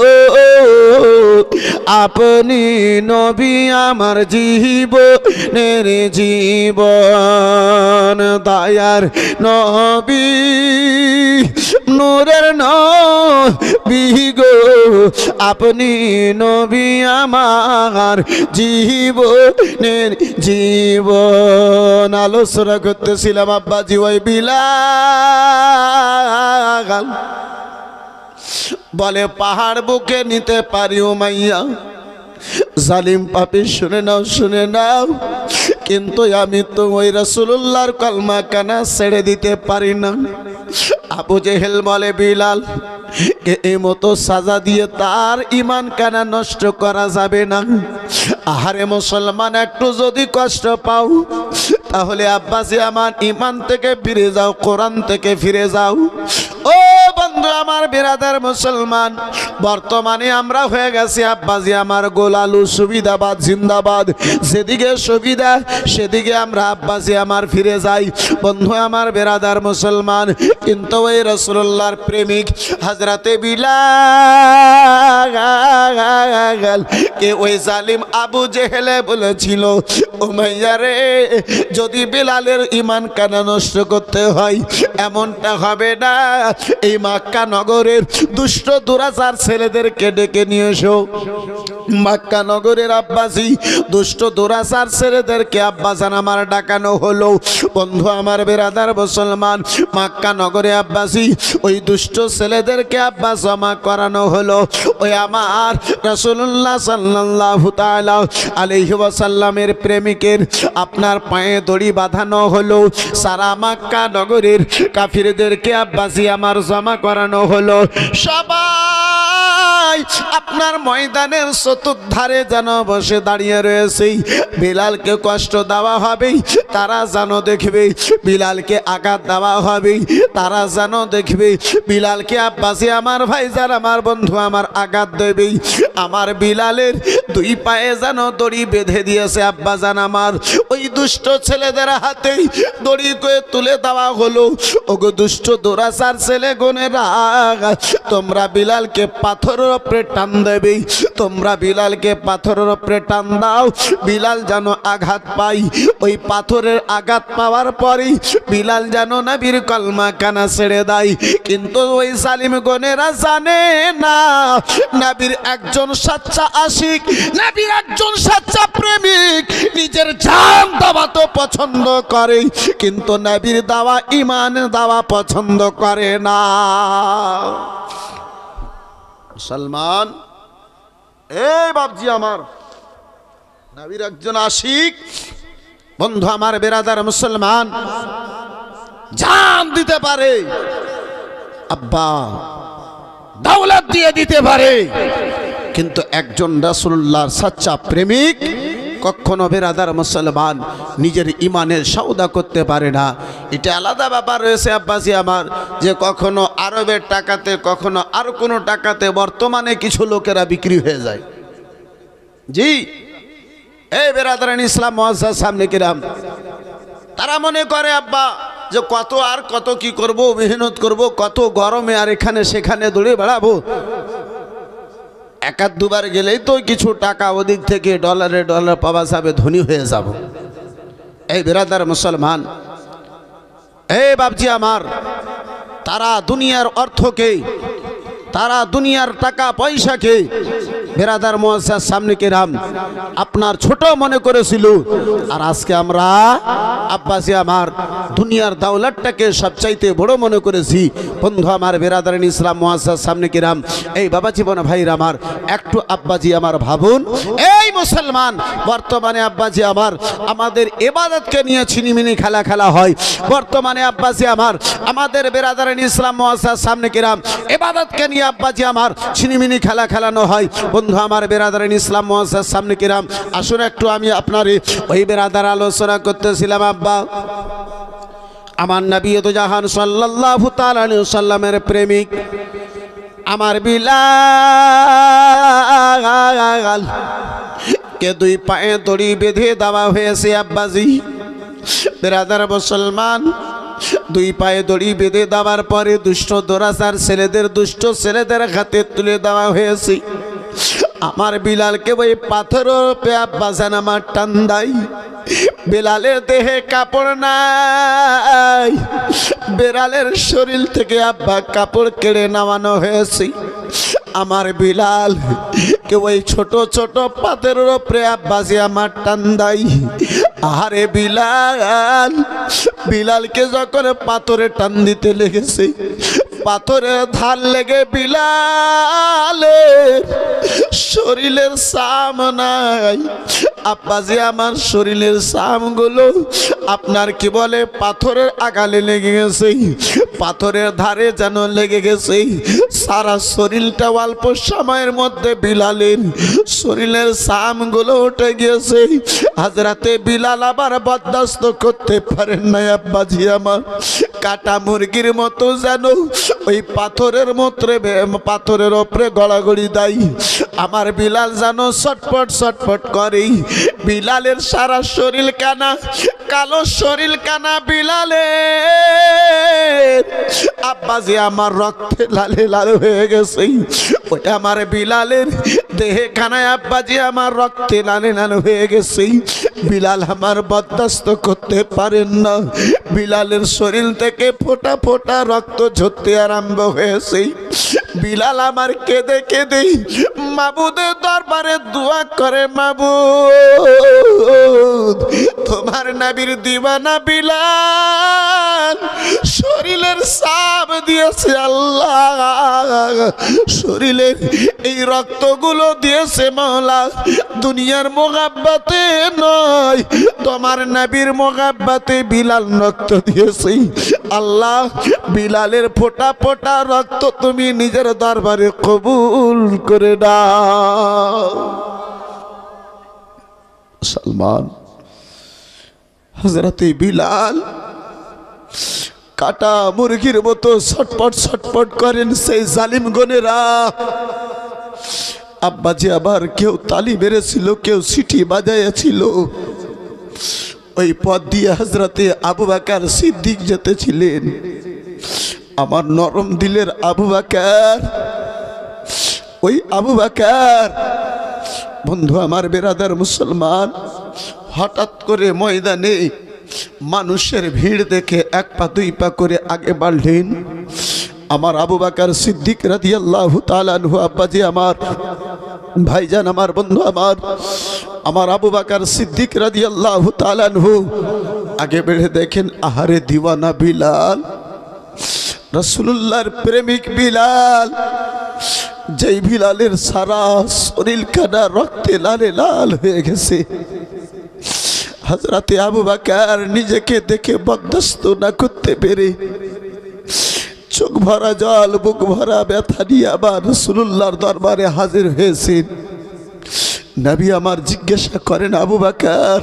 আপনি নবী আমার জীবনের জীবন দয়ার নবী নূরের নবী গো আপনি নবী আমার জীবনের জীবন আলোচনা করতেছিলাম আব্বাজি ওই বিলাল বলে পাহাড় বুকে নিতে পারি ও মাইয়া জালিম পাপী শুনে নাও শুনে নাও কিন্তু আমি তো ওই রাসূলুল্লাহর কলমা কানা ছেড়ে দিতে পারি না আবু জেহেল বলে বিলাল এই মতো সাজা দিয়ে তার ঈমান কানা নষ্ট করা যাবে না আহারে মুসলমান একটু যদি কষ্ট পাও তাহলে আব্বাসি আমার ঈমান থেকে ফিরে যাও কোরআন থেকে ফিরে যাও ও বন্ধু আমার বিরাদার মুসলমান, বর্তমানে আমরা হয়ে গেছি আব্বাজি আমার গোলালু সুবিধাবাদ জিন্দাবাদ। যেদিকে সুবিধা সেদিকে আমরা আব্বাজি আমার ফিরে যাই। বন্ধু আমার বিরাদার মুসলমান, কিন্তু ওই রাসূলুল্লাহর প্রেমিক হযরতে বিলাল কে ওই জালিম আবু জেহেলে বলেছিল, উমাইয়া রে, যদি বিলালের ঈমান কানা নষ্ট করতে হয় এমনটা হবে না, এই মক্কা নগরের দুষ্ট দুরাচার ছেলেদেরকে ডেকে নিয়ে এসো। মক্কা নগরের আব্বাসী দুষ্ট দুরাচার ছেলেদেরকে আব্বাসান আমার ডাকানো হলো। বন্ধু আমার বিরাদার মুসলমান, মক্কা নগরে আব্বাসী ওই দুষ্ট ছেলেদেরকে আব্বাস জমা করানো হলো। ওই আমার রাসূলুল্লাহ সাল্লাল্লাহু তাআলা আলাইহি ওয়াসাল্লামের প্রেমিকের আপনার পায়ে দড়ি বাঁধানো হলো। সারা মক্কা নগরের কাফিরদেরকে আব্বাসী আমার জমা করানো হলো। সবাই আপনার ময়দানের চতুর্ধারে যেন বসে দাঁড়িয়ে রয়েছে। বিলালকে কষ্ট দেওয়া হবে, তারা যেন দেখবে। বিলালকে আঘাত দেওয়া হবে, তারা যেন দেখবে। বিলালকে আব্বাসী আমার ভাইজান আমার বন্ধু আমার আঘাত দেবে। আমার বিলালের দুই পায়ে যেন দড়ি বেঁধে দিয়েছে আব্বাজান আমার। ওই দুষ্ট ছেলেদের হাতেই দড়ি করে তুলে দেওয়া হলো। ওগো দুষ্ট দুরাচার ছেলে গোনেরা, তোমরা বিলালকে পাথরের উপরে টান দেবে। তোমরা বিলালকে পাথরের উপরে টান দাও, বিলাল যেন আঘাত পাই। ওই পাথরের আঘাত পাওয়ার পরেই বিলাল যেন নবীর কলমা কানা ছেড়ে দেয়। কিন্তু ওই জালিম গোনেরা জানে না, নবীর একজন সচ্চা আশিক, নবীর একজন সচ্চা প্রেমিক নিজের জান দেওয়া তো পছন্দ করে, কিন্তু নবীর দাওয়া ঈমান দাওয়া পছন্দ করে না। মুসলমান, এই বাপজি আমার, নবীর একজন আশিক বন্ধু আমার বিরাদার মুসলমান জান দিতে পারে, আব্বা দৌলত দিয়ে দিতে পারে, কিন্তু একজন রাসূলুল্লাহর সচ্চা প্রেমিক কখনো বিরাদার মুসলমান নিজের ঈমানের সওদা করতে পারে না। এটা আলাদা ব্যাপার রয়েছে আব্বাসী আমার, যে কখনো আরবের টাকাতে কখনো আর কোনো টাকাতে বর্তমানে কিছু লোকেরা বিক্রি হয়ে যায়। জি, এই বিরাদারান ইসলাম মুআজ্জাজ সামনে কিরাম, তারা মনে করে আব্বা যে কত আর কত কি করব, মেহনত করব, কত গরমে আর এখানে সেখানে দৌড়ে বেড়াবো। এক আধ দুবার গেলেই তো কিছু টাকা ওদিক থেকে ডলারে ডলার পাওয়া যাবে, ধনী হয়ে যাব। এই বিরাদার মুসলমান, এই বাপজি আমার, তারা দুনিয়ার অর্থকে, তারা দুনিয়ার টাকা পয়সাকে বিরাদার মুআজ্জাজ সামনে কিরাম আপনার ছোট মনে করেছিল। আর আজকে আমরা আব্বাসী আমার দুনিয়ার দৌলতটাকে সবচাইতে বড় মনে করেছি। বন্ধু আমার বিরাদারান ইসলাম মুআজ্জাজ সামনে কিরাম, এই বাবা জীবন ভাইরা আমার, একটু আব্বাজি আমার ভাবুন। এই মুসলমান, বর্তমানে আব্বাজি আমার আমাদের ইবাদতকে নিয়ে ছিনিমিনি খেলা খেলা হয়। বর্তমানে আব্বাজি আমার আমাদের বিরাদারান ইসলাম মুআজ্জাজ সামনে কিরাম ইবাদতকে নিয়ে আব্বাজি আমার ছিনিমিনি খেলা খেলানো হয়। বন্ধু আমার বিরাদারান ইসলাম মুআজ্জাজ সামনে কিরাম, আসুন একটু আমি আপনার ওই বিরাদার আলোচনা করতেছিলাম। আব্বা আমার নবী তো জাহান সাল্লাল্লাহু তাআলা আলাইহি ওয়াসাল্লামের প্রেমিক আমার বিলাল কে দুই পায়ে দড়ি বেঁধে দেওয়া হয়েছে আব্বাজি। বিরাদার মুসলমান, দুই পায়ে দড়ি বেঁধে দেওয়ার পরে দুষ্ট দুরাচার ছেলেদের দুষ্ট ছেলেদের হাতে তুলে দেওয়া হয়েছে। আমার বিলালকে ওই পাথরের উপরে আব্বাজান আমার টান দেয়। বিলালের দেহে কাপড় নাই, বিলালের শরীর থেকে আব্বা কাপড় কেড়ে নামানো হয়েছে। আমার বিলাল কে ওই ছোট ছোট পাথরের উপরে আব্বাজি আমার টান দেয়। আরে বিলাল, বিলালকে যখন পাথরে টান দিতে লেগেছে, পাথরের ধার লেগে বিলালের শরীরের সামনায় আব্বাজি আমার শরীরের চামগুলো আপনার কি বলে পাথরের আগালে লেগে গেছে, পাথরের ধারে যেন লেগে গেছে। সারা শরীরটা অল্প সময়ের মধ্যে বিলালের শরীরের চামগুলো উঠে গিয়েছে। হযরতে বিলাল আবার বরদাস্ত করতে পারেন না আব্বাজি আমার, কাটা মুরগির মতো যেন ওই পাথরের মধ্যে পাথরের ওপরে গড়াগড়ি দেয়। আমার বিলাল যেন ছটপট ছটপট করে। বিলালের সারা শরীর কানা, কালো শরীর কানা বিলালের আব্বাজি আমার রক্তে লালে লাল হয়ে গেছে। ওই আমার বিলালের দেহে কানায় আব্বাজি আমার রক্তে লালে লাল হয়ে গেছে। বিলাল আমার বরদাস্ত করতে পারেন না, বিলালের শরীর থেকে ফোঁটা ফোঁটা রক্ত ঝরতে আরম্ভ হয়েছে। বিলাল আমার কেঁদে কেঁদে মাবুদের দরবারে দোয়া করে, মাবুদ তোমার নবীর দিওয়ানা বিলাল শরীরের চাপ দিয়েছে, আল্লাহ শরীরের এই রক্তগুলো দিয়েছে মাওলা দুনিয়ার মোহাব্বতে নয়, তোমার নবীর মোহাব্বতে বিলাল রক্ত দিয়েছে। আল্লাহ বিলালের ফোঁটা ফোঁটা রক্ত তুমি নিজের দরবারে কবুল করে দাও। সালমান হযরতে বিলাল কাটা মুরগির মতো ছটপট ছটপট করেন সেই জালিম গনেরা। আব্বাজি আবার কেউ তালি মেরেছিল, কেউ সিটি বাজাইয়াছিল। ওই পথ দিয়ে হযরতে আবু বকর সিদ্দিক যেতেছিলেন। আমার নরম দিলের আবু বকর, ওই আবু বকর বন্ধু আমার বেরাদার মুসলমান, হঠাৎ করে ময়দানে মানুষের ভিড় দেখে এক পা দুই পা করে আগে বাড়লেন। আমার আবু বকর সিদ্দিক রাদিয়াল্লাহু তাআলা আনহু আব্বাজি আমার ভাইজান আমার বন্ধু আমার আমার আবু বকর সিদ্দিক রাদিয়াল্লাহু তাআলা আনহু আগে বেড়ে দেখেন, আহারে দিওয়ানা বিলাল, রাসূলুল্লাহর প্রেমিক বিলাল, যেই বিলালের সারা শরীর কানা রক্তে লালে লাল হয়ে গেছে। হযরতে আবু বকর নিজেকে দেখে বরদাস্ত না করতে পেরে চোখ ভরা জল, বুক ভরা ব্যথা নিয়ে আবার রাসূলুল্লাহর দরবারে হাজির হয়েছেন। নবী আমার জিজ্ঞাসা করেন, আবু বকর,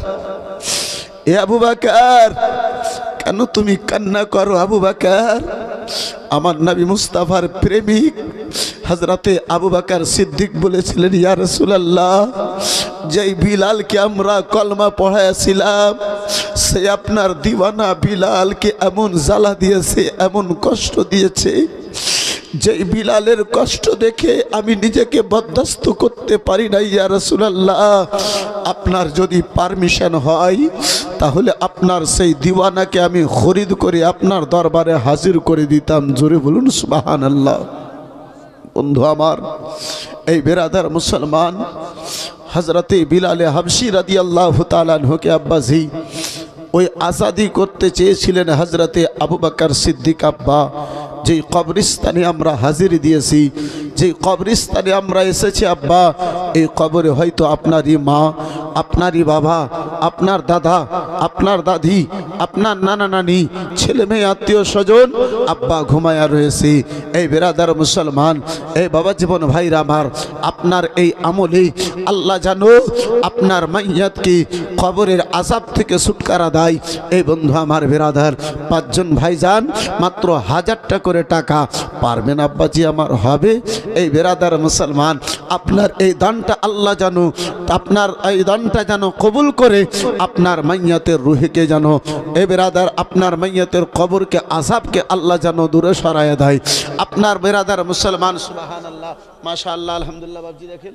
এ আবু বকর কেন তুমি কান্না করো? আবু বকর আমার নবী মুস্তাফার প্রেমিক হযরতে আবু বকর সিদ্দিক বলেছিলেন, ইয়া রাসূলুল্লাহ, যেই বিলালকে আমরা কলমা পড়াইছিলাম সে আপনার দিওয়ানা বিলালকে এমন জ্বালা দিয়েছে, এমন কষ্ট দিয়েছে, যেই বিলালের কষ্ট দেখে আমি নিজেকে বরদাস্ত করতে পারি না। ইয়া রাসূলুল্লাহ, আপনার যদি পারমিশন হয় তাহলে আপনার সেই দিওয়ানাকে আমি খরিদ করে আপনার দরবারে হাজির করে দিতাম। জোরে বলুন সুবহানাল্লাহ। বন্ধু আমার এই বেরাদার মুসলমান, হযরতে বিলালে হাবশী রাদিয়াল্লাহু তাআলা আনহুকে আব্বাজি ওই আজাদি করতে চেয়েছিলেন হযরতে আবু বকর সিদ্দিক আব্বা। যেই কবরস্থানে আমরা হাজির দিয়েছি, যেই কবরস্থানে আমরা এসেছি আব্বা, এই কবরে হয়তো আপনারই মা, আপনারই বাবা, আপনার দাদা, আপনার দাদি, আপনার নানা নানি, ছেলে মেয়ে, আত্মীয় স্বজন আব্বা ঘুমায়া রয়েছে। এই বেরাদার মুসলমান, এই বাবা জীবন ভাইরা আমার, আপনার এই আমলে আল্লাহ জানো আপনার মাইয়াতকে কবরের আযাব থেকে ছুটকারা দেয়। এই বন্ধু আমার বেরাদার, পাঁচজন ভাইজান মাত্র হাজার টাকা করে টাকা পারবেন আব্বাজি আমার হবে। এই বেরাদার মুসলমান, আপনার এই দানটা আল্লাহ জানো, আপনার এই দানটা যেন কবুল করে আপনার মাইয়াতের রুহিকে জানো, এই বেরাদার আপনার মাইয়াতের কবরকে আযাবকে আল্লাহ জানো দূরে সরায় দেয়। আপনার বেরাদার মুসলমান, সুবহানাল্লাহ, মাশাআল্লাহ, আলহামদুলিল্লাহ। বাবজি দেখেন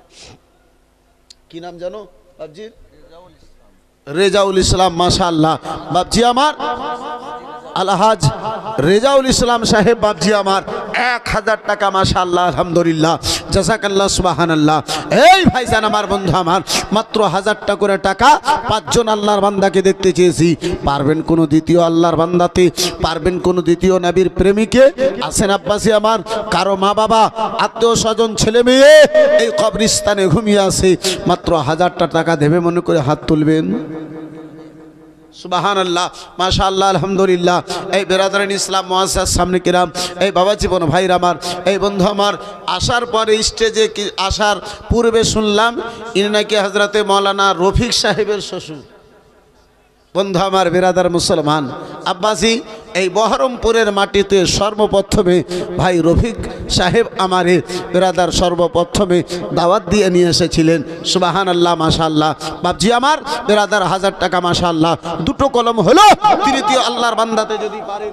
কি নাম জানো বাবজির? রেজাউল ইসলাম, মাশাআল্লাহ। বাবজি আমার আলহাজ রেজাউল ইসলাম সাহেব বাবজি আমার এক হাজার টাকা মাশাআল্লাহ আলহামদুলিল্লাহ জাযাকাল্লাহ সুবহানাল্লাহ। এই ভাইজান আমার বন্ধু আমার মাত্র হাজারটা করে টাকা পাঁচজন আল্লাহর বান্দাকে দেখতে চেয়েছি। পারবেন কোন দ্বিতীয় আল্লাহর বান্দাতে? পারবেন কোন দ্বিতীয় নবীর প্রেমিকে? আছেন আব্বাসী আমার? কারো মা বাবা আত্মীয় স্বজন ছেলে মেয়ে এই কবরস্থানে ঘুমিয়ে আছে, মাত্র হাজারটা টাকা দেবে মনে করে হাত তুলবেন। সুবহানাল্লাহ মাশাআল্লাহ আলহামদুলিল্লাহ। এই বেরাদারান ইসলাম মুআসসাস সামনে কিরাম, এই বাবা জীবন ভাইরা আমার, এই বন্ধু আমার, আসার পরে স্টেজে কি আসার পূর্বে শুনলাম ইনি নাকি হযরতে মাওলানা রফিক সাহেবের শ্বশুর। বন্ধু আমার বেরাদার মুসলমান আব্বাসী, এই বহরমপুরের মাটিতে সর্বপ্রথমে ভাই রফিক সাহেব আমারে বেরাদার সর্বপ্রথমে দাওয়াত দিয়ে নিয়ে এসেছিলেন। সুবহানাল্লাহ মাশাআল্লাহ। বাবজি আমার বেরাদার হাজার টাকা মাশাআল্লাহ। দুটো কলম হলো তৃতীয় আল্লাহর বান্দাতে যদি পারেন।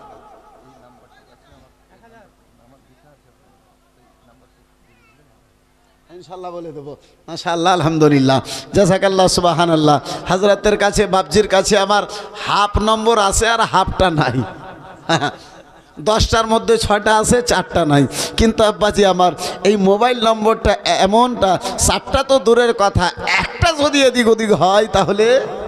ইনশাআল্লাহ বলে দেবো। মাশাআল্লাহ আলহামদুলিল্লাহ জাযাকাল্লাহ সুবহানাল্লাহ। হযরতের কাছে বাবজির কাছে আমার হাফ নম্বর আছে আর হাফটা নাই। দশটার মধ্যে ছয়টা আছে, চারটা নাই। কিন্তু আব্বাজি আমার এই মোবাইল নম্বরটা এমনটা, চারটা তো দূরের কথা, একটা যদি এদিক ওদিক হয় তাহলে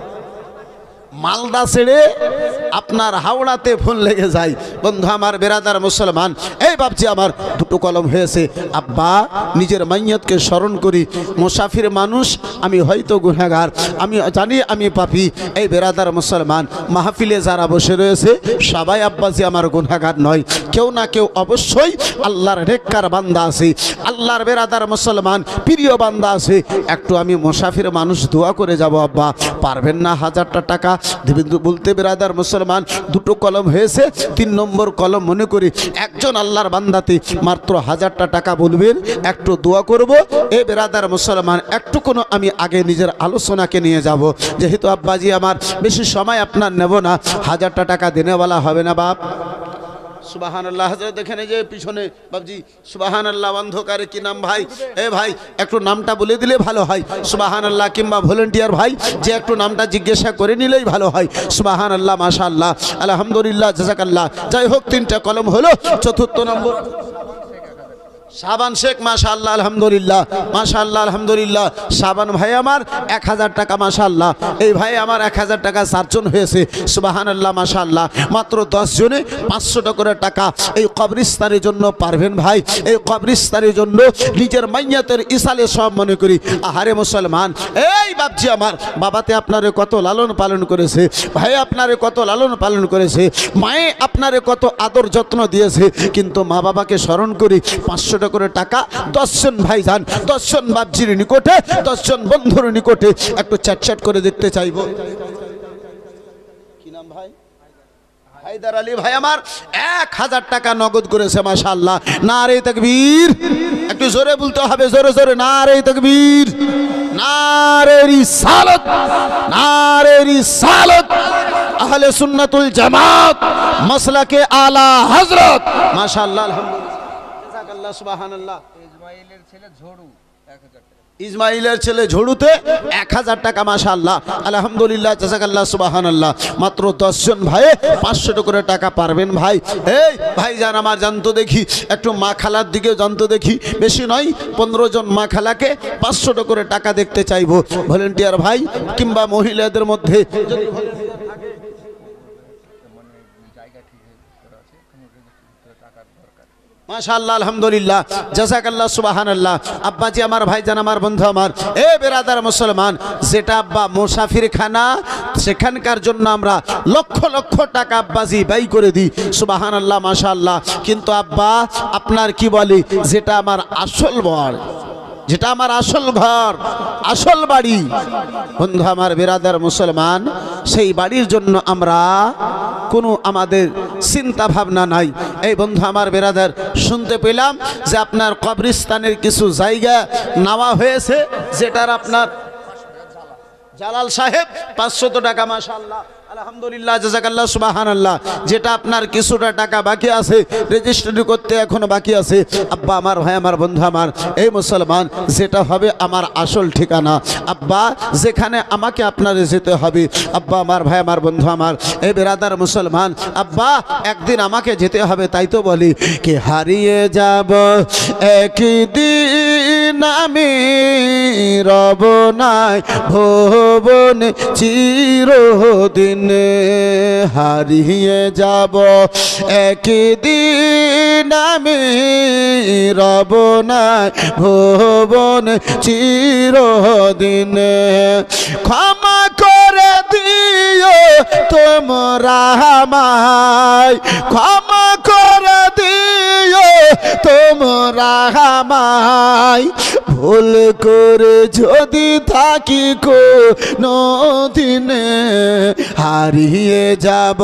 মালদা ছেড়ে আপনার হাওড়াতে ফোন লেগে যায়। বন্ধু আমার বেরাদার মুসলমান, এই বাবজি আমার দুটো কলম হয়েছে। আব্বা নিজের মাইয়তকে স্মরণ করি, মুসাফির মানুষ, আমি হয়তো গুনাহগার, আমি জানি আমি পাপী। এই বেরাদার মুসলমান মাহফিলে যারা বসে রয়েছে সবাই আব্বাজি আমার গুনাহগার নয়, কেউ না কেউ অবশ্যই আল্লাহর নেককার বান্দা আছে, আল্লাহর বেরাদার মুসলমান প্রিয় বান্দা আছে। একটু আমি মুসাফির মানুষ, দোয়া করে যাব। আব্বা পারবেন না হাজারটা টাকা বলতে? বেরাদার মুসলমান দুটো কলম হয়েছে, তিন নম্বর কলম মনে করি একজন আল্লাহর বান্দাতে মাত্র হাজারটা টাকা বলবেন, একটু দোয়া করব। এ বেরাদার মুসলমান একটু কোনো আমি আগে নিজের আলোচনাকে নিয়ে যাব, যেহেতু আব্বাজি আমার বেশি সময় আপনার নেব না। হাজারটা টাকা দেনেওয়ালা হবে না বাপ? সুবহানাল্লাহ। হযরত দেখেন এই যে পিছনে বাবজি, সুবহানাল্লাহ। অন্ধকারে কি নাম ভাই? এ ভাই একটু নামটা বলে দিলে ভালো হয়। সুবহানাল্লাহ। কিংবা ভলেন্টিয়ার ভাই যে একটু নামটা জিজ্ঞাসা করে নিলেই ভালো হয়। সুবহানাল্লাহ মাশাআল্লাহ আলহামদুলিল্লাহ জাযাকাল্লাহ। যাই হোক তিনটা কলম হলো। চতুর্থ নম্বর শাবান শেখ মাশাআল্লাহ আলহামদুলিল্লাহ মাশাআল্লাহ আলহামদুলিল্লাহ। শাবান ভাই আমার এক হাজার টাকা মাশাআল্লাহ। এই ভাই আমার এক হাজার টাকা চারজন হয়েছে। সুবহানাল্লাহ মাশাআল্লাহ। মাত্র দশ জনে পাঁচশো করে টাকা এই কবরস্থানের জন্য পারবেন ভাই? এই কবরস্থানের জন্য নিজের মাইয়াতের ইসালে সব মনে করি। আহারে মুসলমান, এই বাবজি আমার বাবাতে আপনারে কত লালন পালন করেছে, ভাই আপনারে কত লালন পালন করেছে, মায়ে আপনারে কত আদর যত্ন দিয়েছে, কিন্তু মা বাবাকে স্মরণ করি পাঁচশো করে টাকা দশজন ভাইজান, দশজন বাবজির নিকটে, দশজন বন্ধুর নিকটে একটু চ্যাট করে দেখতে চাইব। কি নাম ভাই? হায়দার আলী ভাই আমার এক হাজার টাকা নগদ করেছে মাশাআল্লাহ। নারে তাকবীর, একটু জোরে বলতে হবে, জোরে জোরে। নারে তাকবীর, নারে রিসালাত, নারে রিসালাত, আহলে সুন্নাতুল জামাত, মাসলাকে আলা হযরত মাশাআল্লাহ আলহামদুলিল্লাহ জাযাকাল্লাহ সুবহানাল্লাহ। ইসমাইলের ছেলে ঝড়ু এক হাজার টাকা, ইসমাইলের ছেলে ঝড়ুতে এক হাজার টাকা মাশাআল্লাহ আলহামদুলিল্লাহ জাযাকাল্লাহ সুবহানাল্লাহ। মাত্র দশজন ভাই পাঁচশো করে টাকা পারবেন ভাই? এই ভাই জান আমার জানতো দেখি, একটু মা খালার দিকে জানতো দেখি, বেশি নয় পনেরো জন মা খালাকে পাঁচশো করে টাকা দেখতে চাইবো। ভলেন্টিয়ার ভাই কিংবা মহিলাদের মধ্যে যদি মাশাআল্লাহ আলহামদুলিল্লাহ জাযাকাল্লাহ সুবহানাল্লাহ। আব্বাজি আমার ভাইজান আমার বন্ধু আমার, এ বেরাদার মুসলমান, যেটা আব্বা মুসাফির খানা সেখানকার জন্য আমরা লক্ষ লক্ষ টাকা আব্বাজি ব্যয় করে দিই। সুবহানাল্লাহ মাশাআল্লাহ। কিন্তু আব্বা আপনার কি বলি, যেটা আমার আসল বর, যেটা আমার আসল ঘর, আসল বাড়ি, বন্ধু আমার বেরাদার মুসলমান, সেই বাড়ির জন্য আমরা কোনো আমাদের চিন্তা ভাবনা নাই। এই বন্ধু আমার বেরাদার শুনতে পেলাম যে আপনার কবরস্থানের কিছু জায়গা নেওয়া হয়েছে, যেটার আপনার জালাল সাহেব পাঁচশত টাকা মাশাআল্লাহ আলহামদুলিল্লাহ, জাযাকাল্লাহ, সুবহানাল্লাহ। যেটা আপনার কিছুটা টাকা বাকি আছে, রেজিস্ট্রি করতে এখনো বাকি আছে। আব্বা আমার, ভাই আমার, বন্ধু আমার, এই মুসলমান, যেটা হবে আমার আসল ঠিকানা, আব্বা যেখানে আমাকে আপনার যেতে হবে, আব্বা আমার, ভাই আমার, বন্ধু আমার, এই বেরাদার মুসলমান, আব্বা একদিন আমাকে যেতে হবে। তাই তো বলি কি হারিয়ে যাব একদিন আমি, রব নাই ভুবনে চিরদিন, হারিয়ে যাব একদিন আমি, রব নাই ভুবনে চিরদিন, ক্ষমা করে দিও তোমরা আমায়, ক্ষমা করে দিও তোমরা আমায়, ভুল করে যদি থাকি কোনো দিনে, হারিয়ে যাব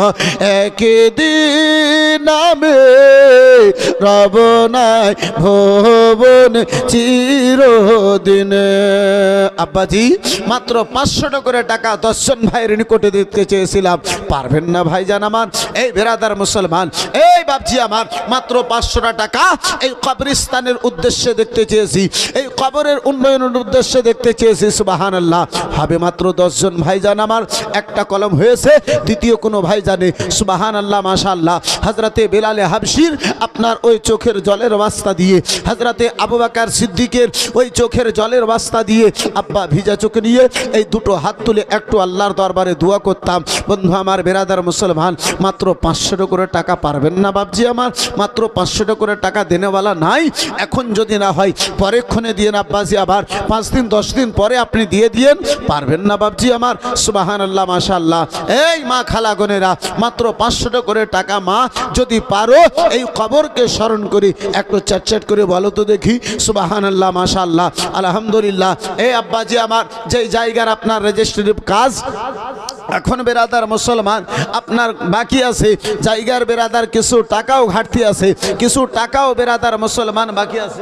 একদিন আমি, রব নাই ভুবন চিরদিন। আব্বাজি মাত্র পাঁচশো করে টাকা দশজন ভাইয়ের নিকটে দিতে চেয়েছিলাম, পারবেন না ভাইজান আমার, এই বেরাদার মুসলমান, এই বাপজি আমার, মাত্র পাঁচশো টাকা এই কবরস্থানের উদ্দেশ্যে দেখতে চেয়েছি, এই কবরের উন্নয়নের উদ্দেশ্যে দেখতে চেয়েছি। সুবহানাল্লাহ, হবে মাত্র দশজন ভাইজান আমার, একটা কলম হয়েছে, দ্বিতীয় কোনো ভাই জানে। সুবহানাল্লাহ, মাশাআল্লাহ। হযরতে বেলালে হাবশির আপনার ওই চোখের জলের ওয়াস্তা দিয়ে, হযরতে আবু বকর সিদ্দিকের ওই চোখের জলের ওয়াস্তা দিয়ে, আব্বা ভিজা চোখ নিয়ে এই দুটো হাত তুলে একটু আল্লাহর দরবারে দোয়া করতাম। বন্ধু আমার, বেরাদার মুসলমান, মাত্র পাঁচশো করে টাকা পারবেন না বাপজি আমার, মাত্র পাঁচশো করে টাকা দেনেওয়ালা নাই, এখন যদি না হয় পরেক্ষণে দিয়ে আব্বাজি, আবার পাঁচ দিন দশ দিন পরে আপনি দিয়ে দিয়েন, পারবেন না বাপজি আমার। সুবহানাল্লাহ, মাশাআল্লাহ। এই মা খালাগনেরা, মাত্র পাঁচশো করে টাকা, মা যদি পারো এই কবরকে স্মরণ করি, একটু চ্যাট করে বলো তো দেখি। সুবহানাল্লাহ, মাশাআল্লাহ, আলহামদুলিল্লাহ। এই আব্বাজি আমার, যেই জায়গার আপনার রেজিস্ট্রি কাজ এখন বেরাদার মুসলমান আপনার বাকি আছে, জায়গার বেরাদার কিছু টাকাও ঘাটতি আছে, কিছু টাকাও বেরাদার মুসলমান বাকি আছে।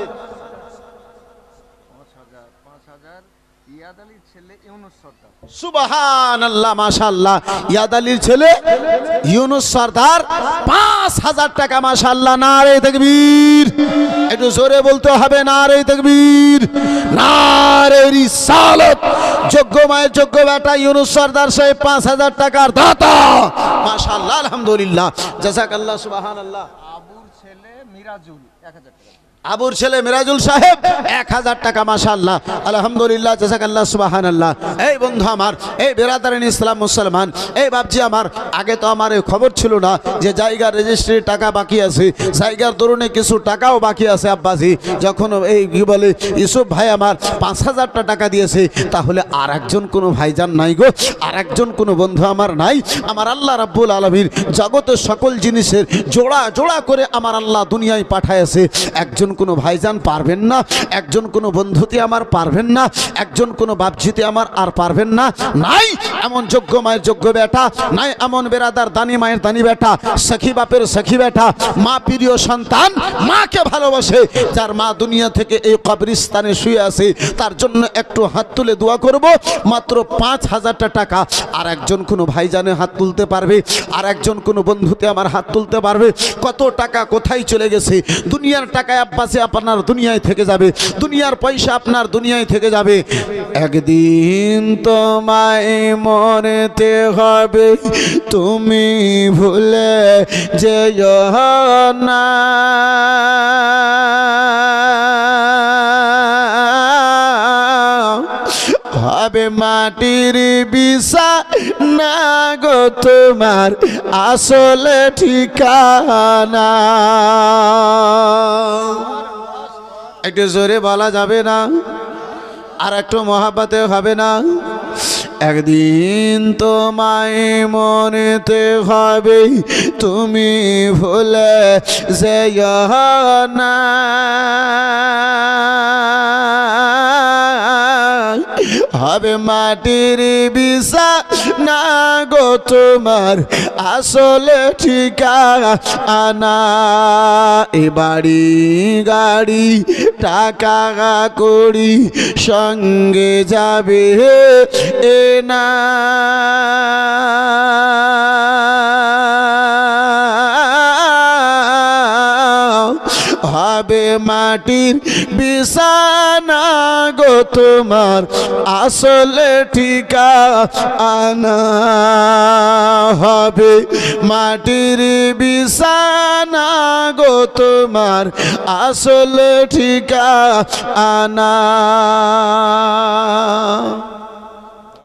সুবহানাল্লাহ, মাশাআল্লাহ। ইয়াদ আলীর ছেলে ইউনুস সরদার পাঁচ হাজার টাকা, মাশাআল্লাহ। নারে তাকবীর, একটু জোরে বলতে হবে, নারে তাকবীর, নারে রিসালাত। যোগ্য মায়ের যোগ্য বেটা ইউনুস সরদার সাহেব পাঁচ হাজার টাকার দাতা, মাশাআল্লাহ, আলহামদুলিল্লাহ, জাযাকাল্লাহ, সুবহানাল্লাহ। আবুর ছেলে মিরাজুল এক হাজার টাকা, আবুর ছেলে মিরাজুল সাহেব এক হাজার টাকা, মাশাআল্লাহ, আলহামদুলিল্লাহ, জাযাকাল্লাহ, সুবহানাল্লাহ। এই বন্ধু আমার, এই বেরাদারিন ইসলাম মুসলমান, এই বাপজি আমার, আগে তো আমার এই খবর ছিল না যে জায়গার রেজিস্ট্রির টাকা বাকি আছে, জায়গার দরুনে কিছু টাকাও বাকি আছে। আব্বাজি যখন এই কি বলে ইউসুফ ভাই আমার পাঁচ হাজারটা টাকা দিয়েছে, তাহলে আর একজন কোনো ভাইজান নাই গো, আর একজন কোনো বন্ধু আমার নাই। আমার আল্লাহ রাব্বুল আলামিন জগতের সকল জিনিসের জোড়া জোড়া করে আমার আল্লাহ দুনিয়ায় পাঠাইছে, একজন কোনো ভাইজান পারবেন না, একজন কোনো বন্ধুতে আমার পারবেন না, একজন কোনো বাপজিতে আমার আর পারবেন না। নাই এমন যোগ্য মায়ের যোগ্য বেটা, নাই এমন বেরাদার দানি মায়ের দানি বেটা, সখী বাপের সখী বেটা, মা প্রিয় সন্তান, মাকে ভালোবাসে, যার মা দুনিয়া থেকে এই কবরস্থানে শুয়ে আছে, তার জন্য একটু হাত তুলে দোয়া করব। মাত্র পাঁচ হাজারটা টাকা আর একজন কোনো ভাইজানে হাত তুলতে পারবে, আর একজন কোনো বন্ধুতে আমার হাত তুলতে পারবে? কত টাকা কোথায় চলে গেছে? দুনিয়ার টাকায় আব্বাসে আপনার দুনিয়ায় থেকে যাবে, দুনিয়ার পয়সা আপনার দুনিয়ায় থেকে যাবে। একদিন তোমায় মরতে হবে, তুমি ভুলে যেও না, হবে মাটির বিছানা গো তোমার আসলে ঠিকানা। একটু জোরে বলা যাবে না? আর একটু মহাব্বতে হবে না? একদিন তোমায় মনেতে হবে, তুমি ভুলে যেও না, হবে মাটির বিছানা গো তোমার আসলে ঠিকানা। এ বাড়ি গাড়ি টাকা কড়ি সঙ্গে যাবে এ না। হবে মাটির বিছানা গো তোমার আসলে ঠিকানা। হবে মাটির বিছানা গো তোমার আসলে ঠিকানা।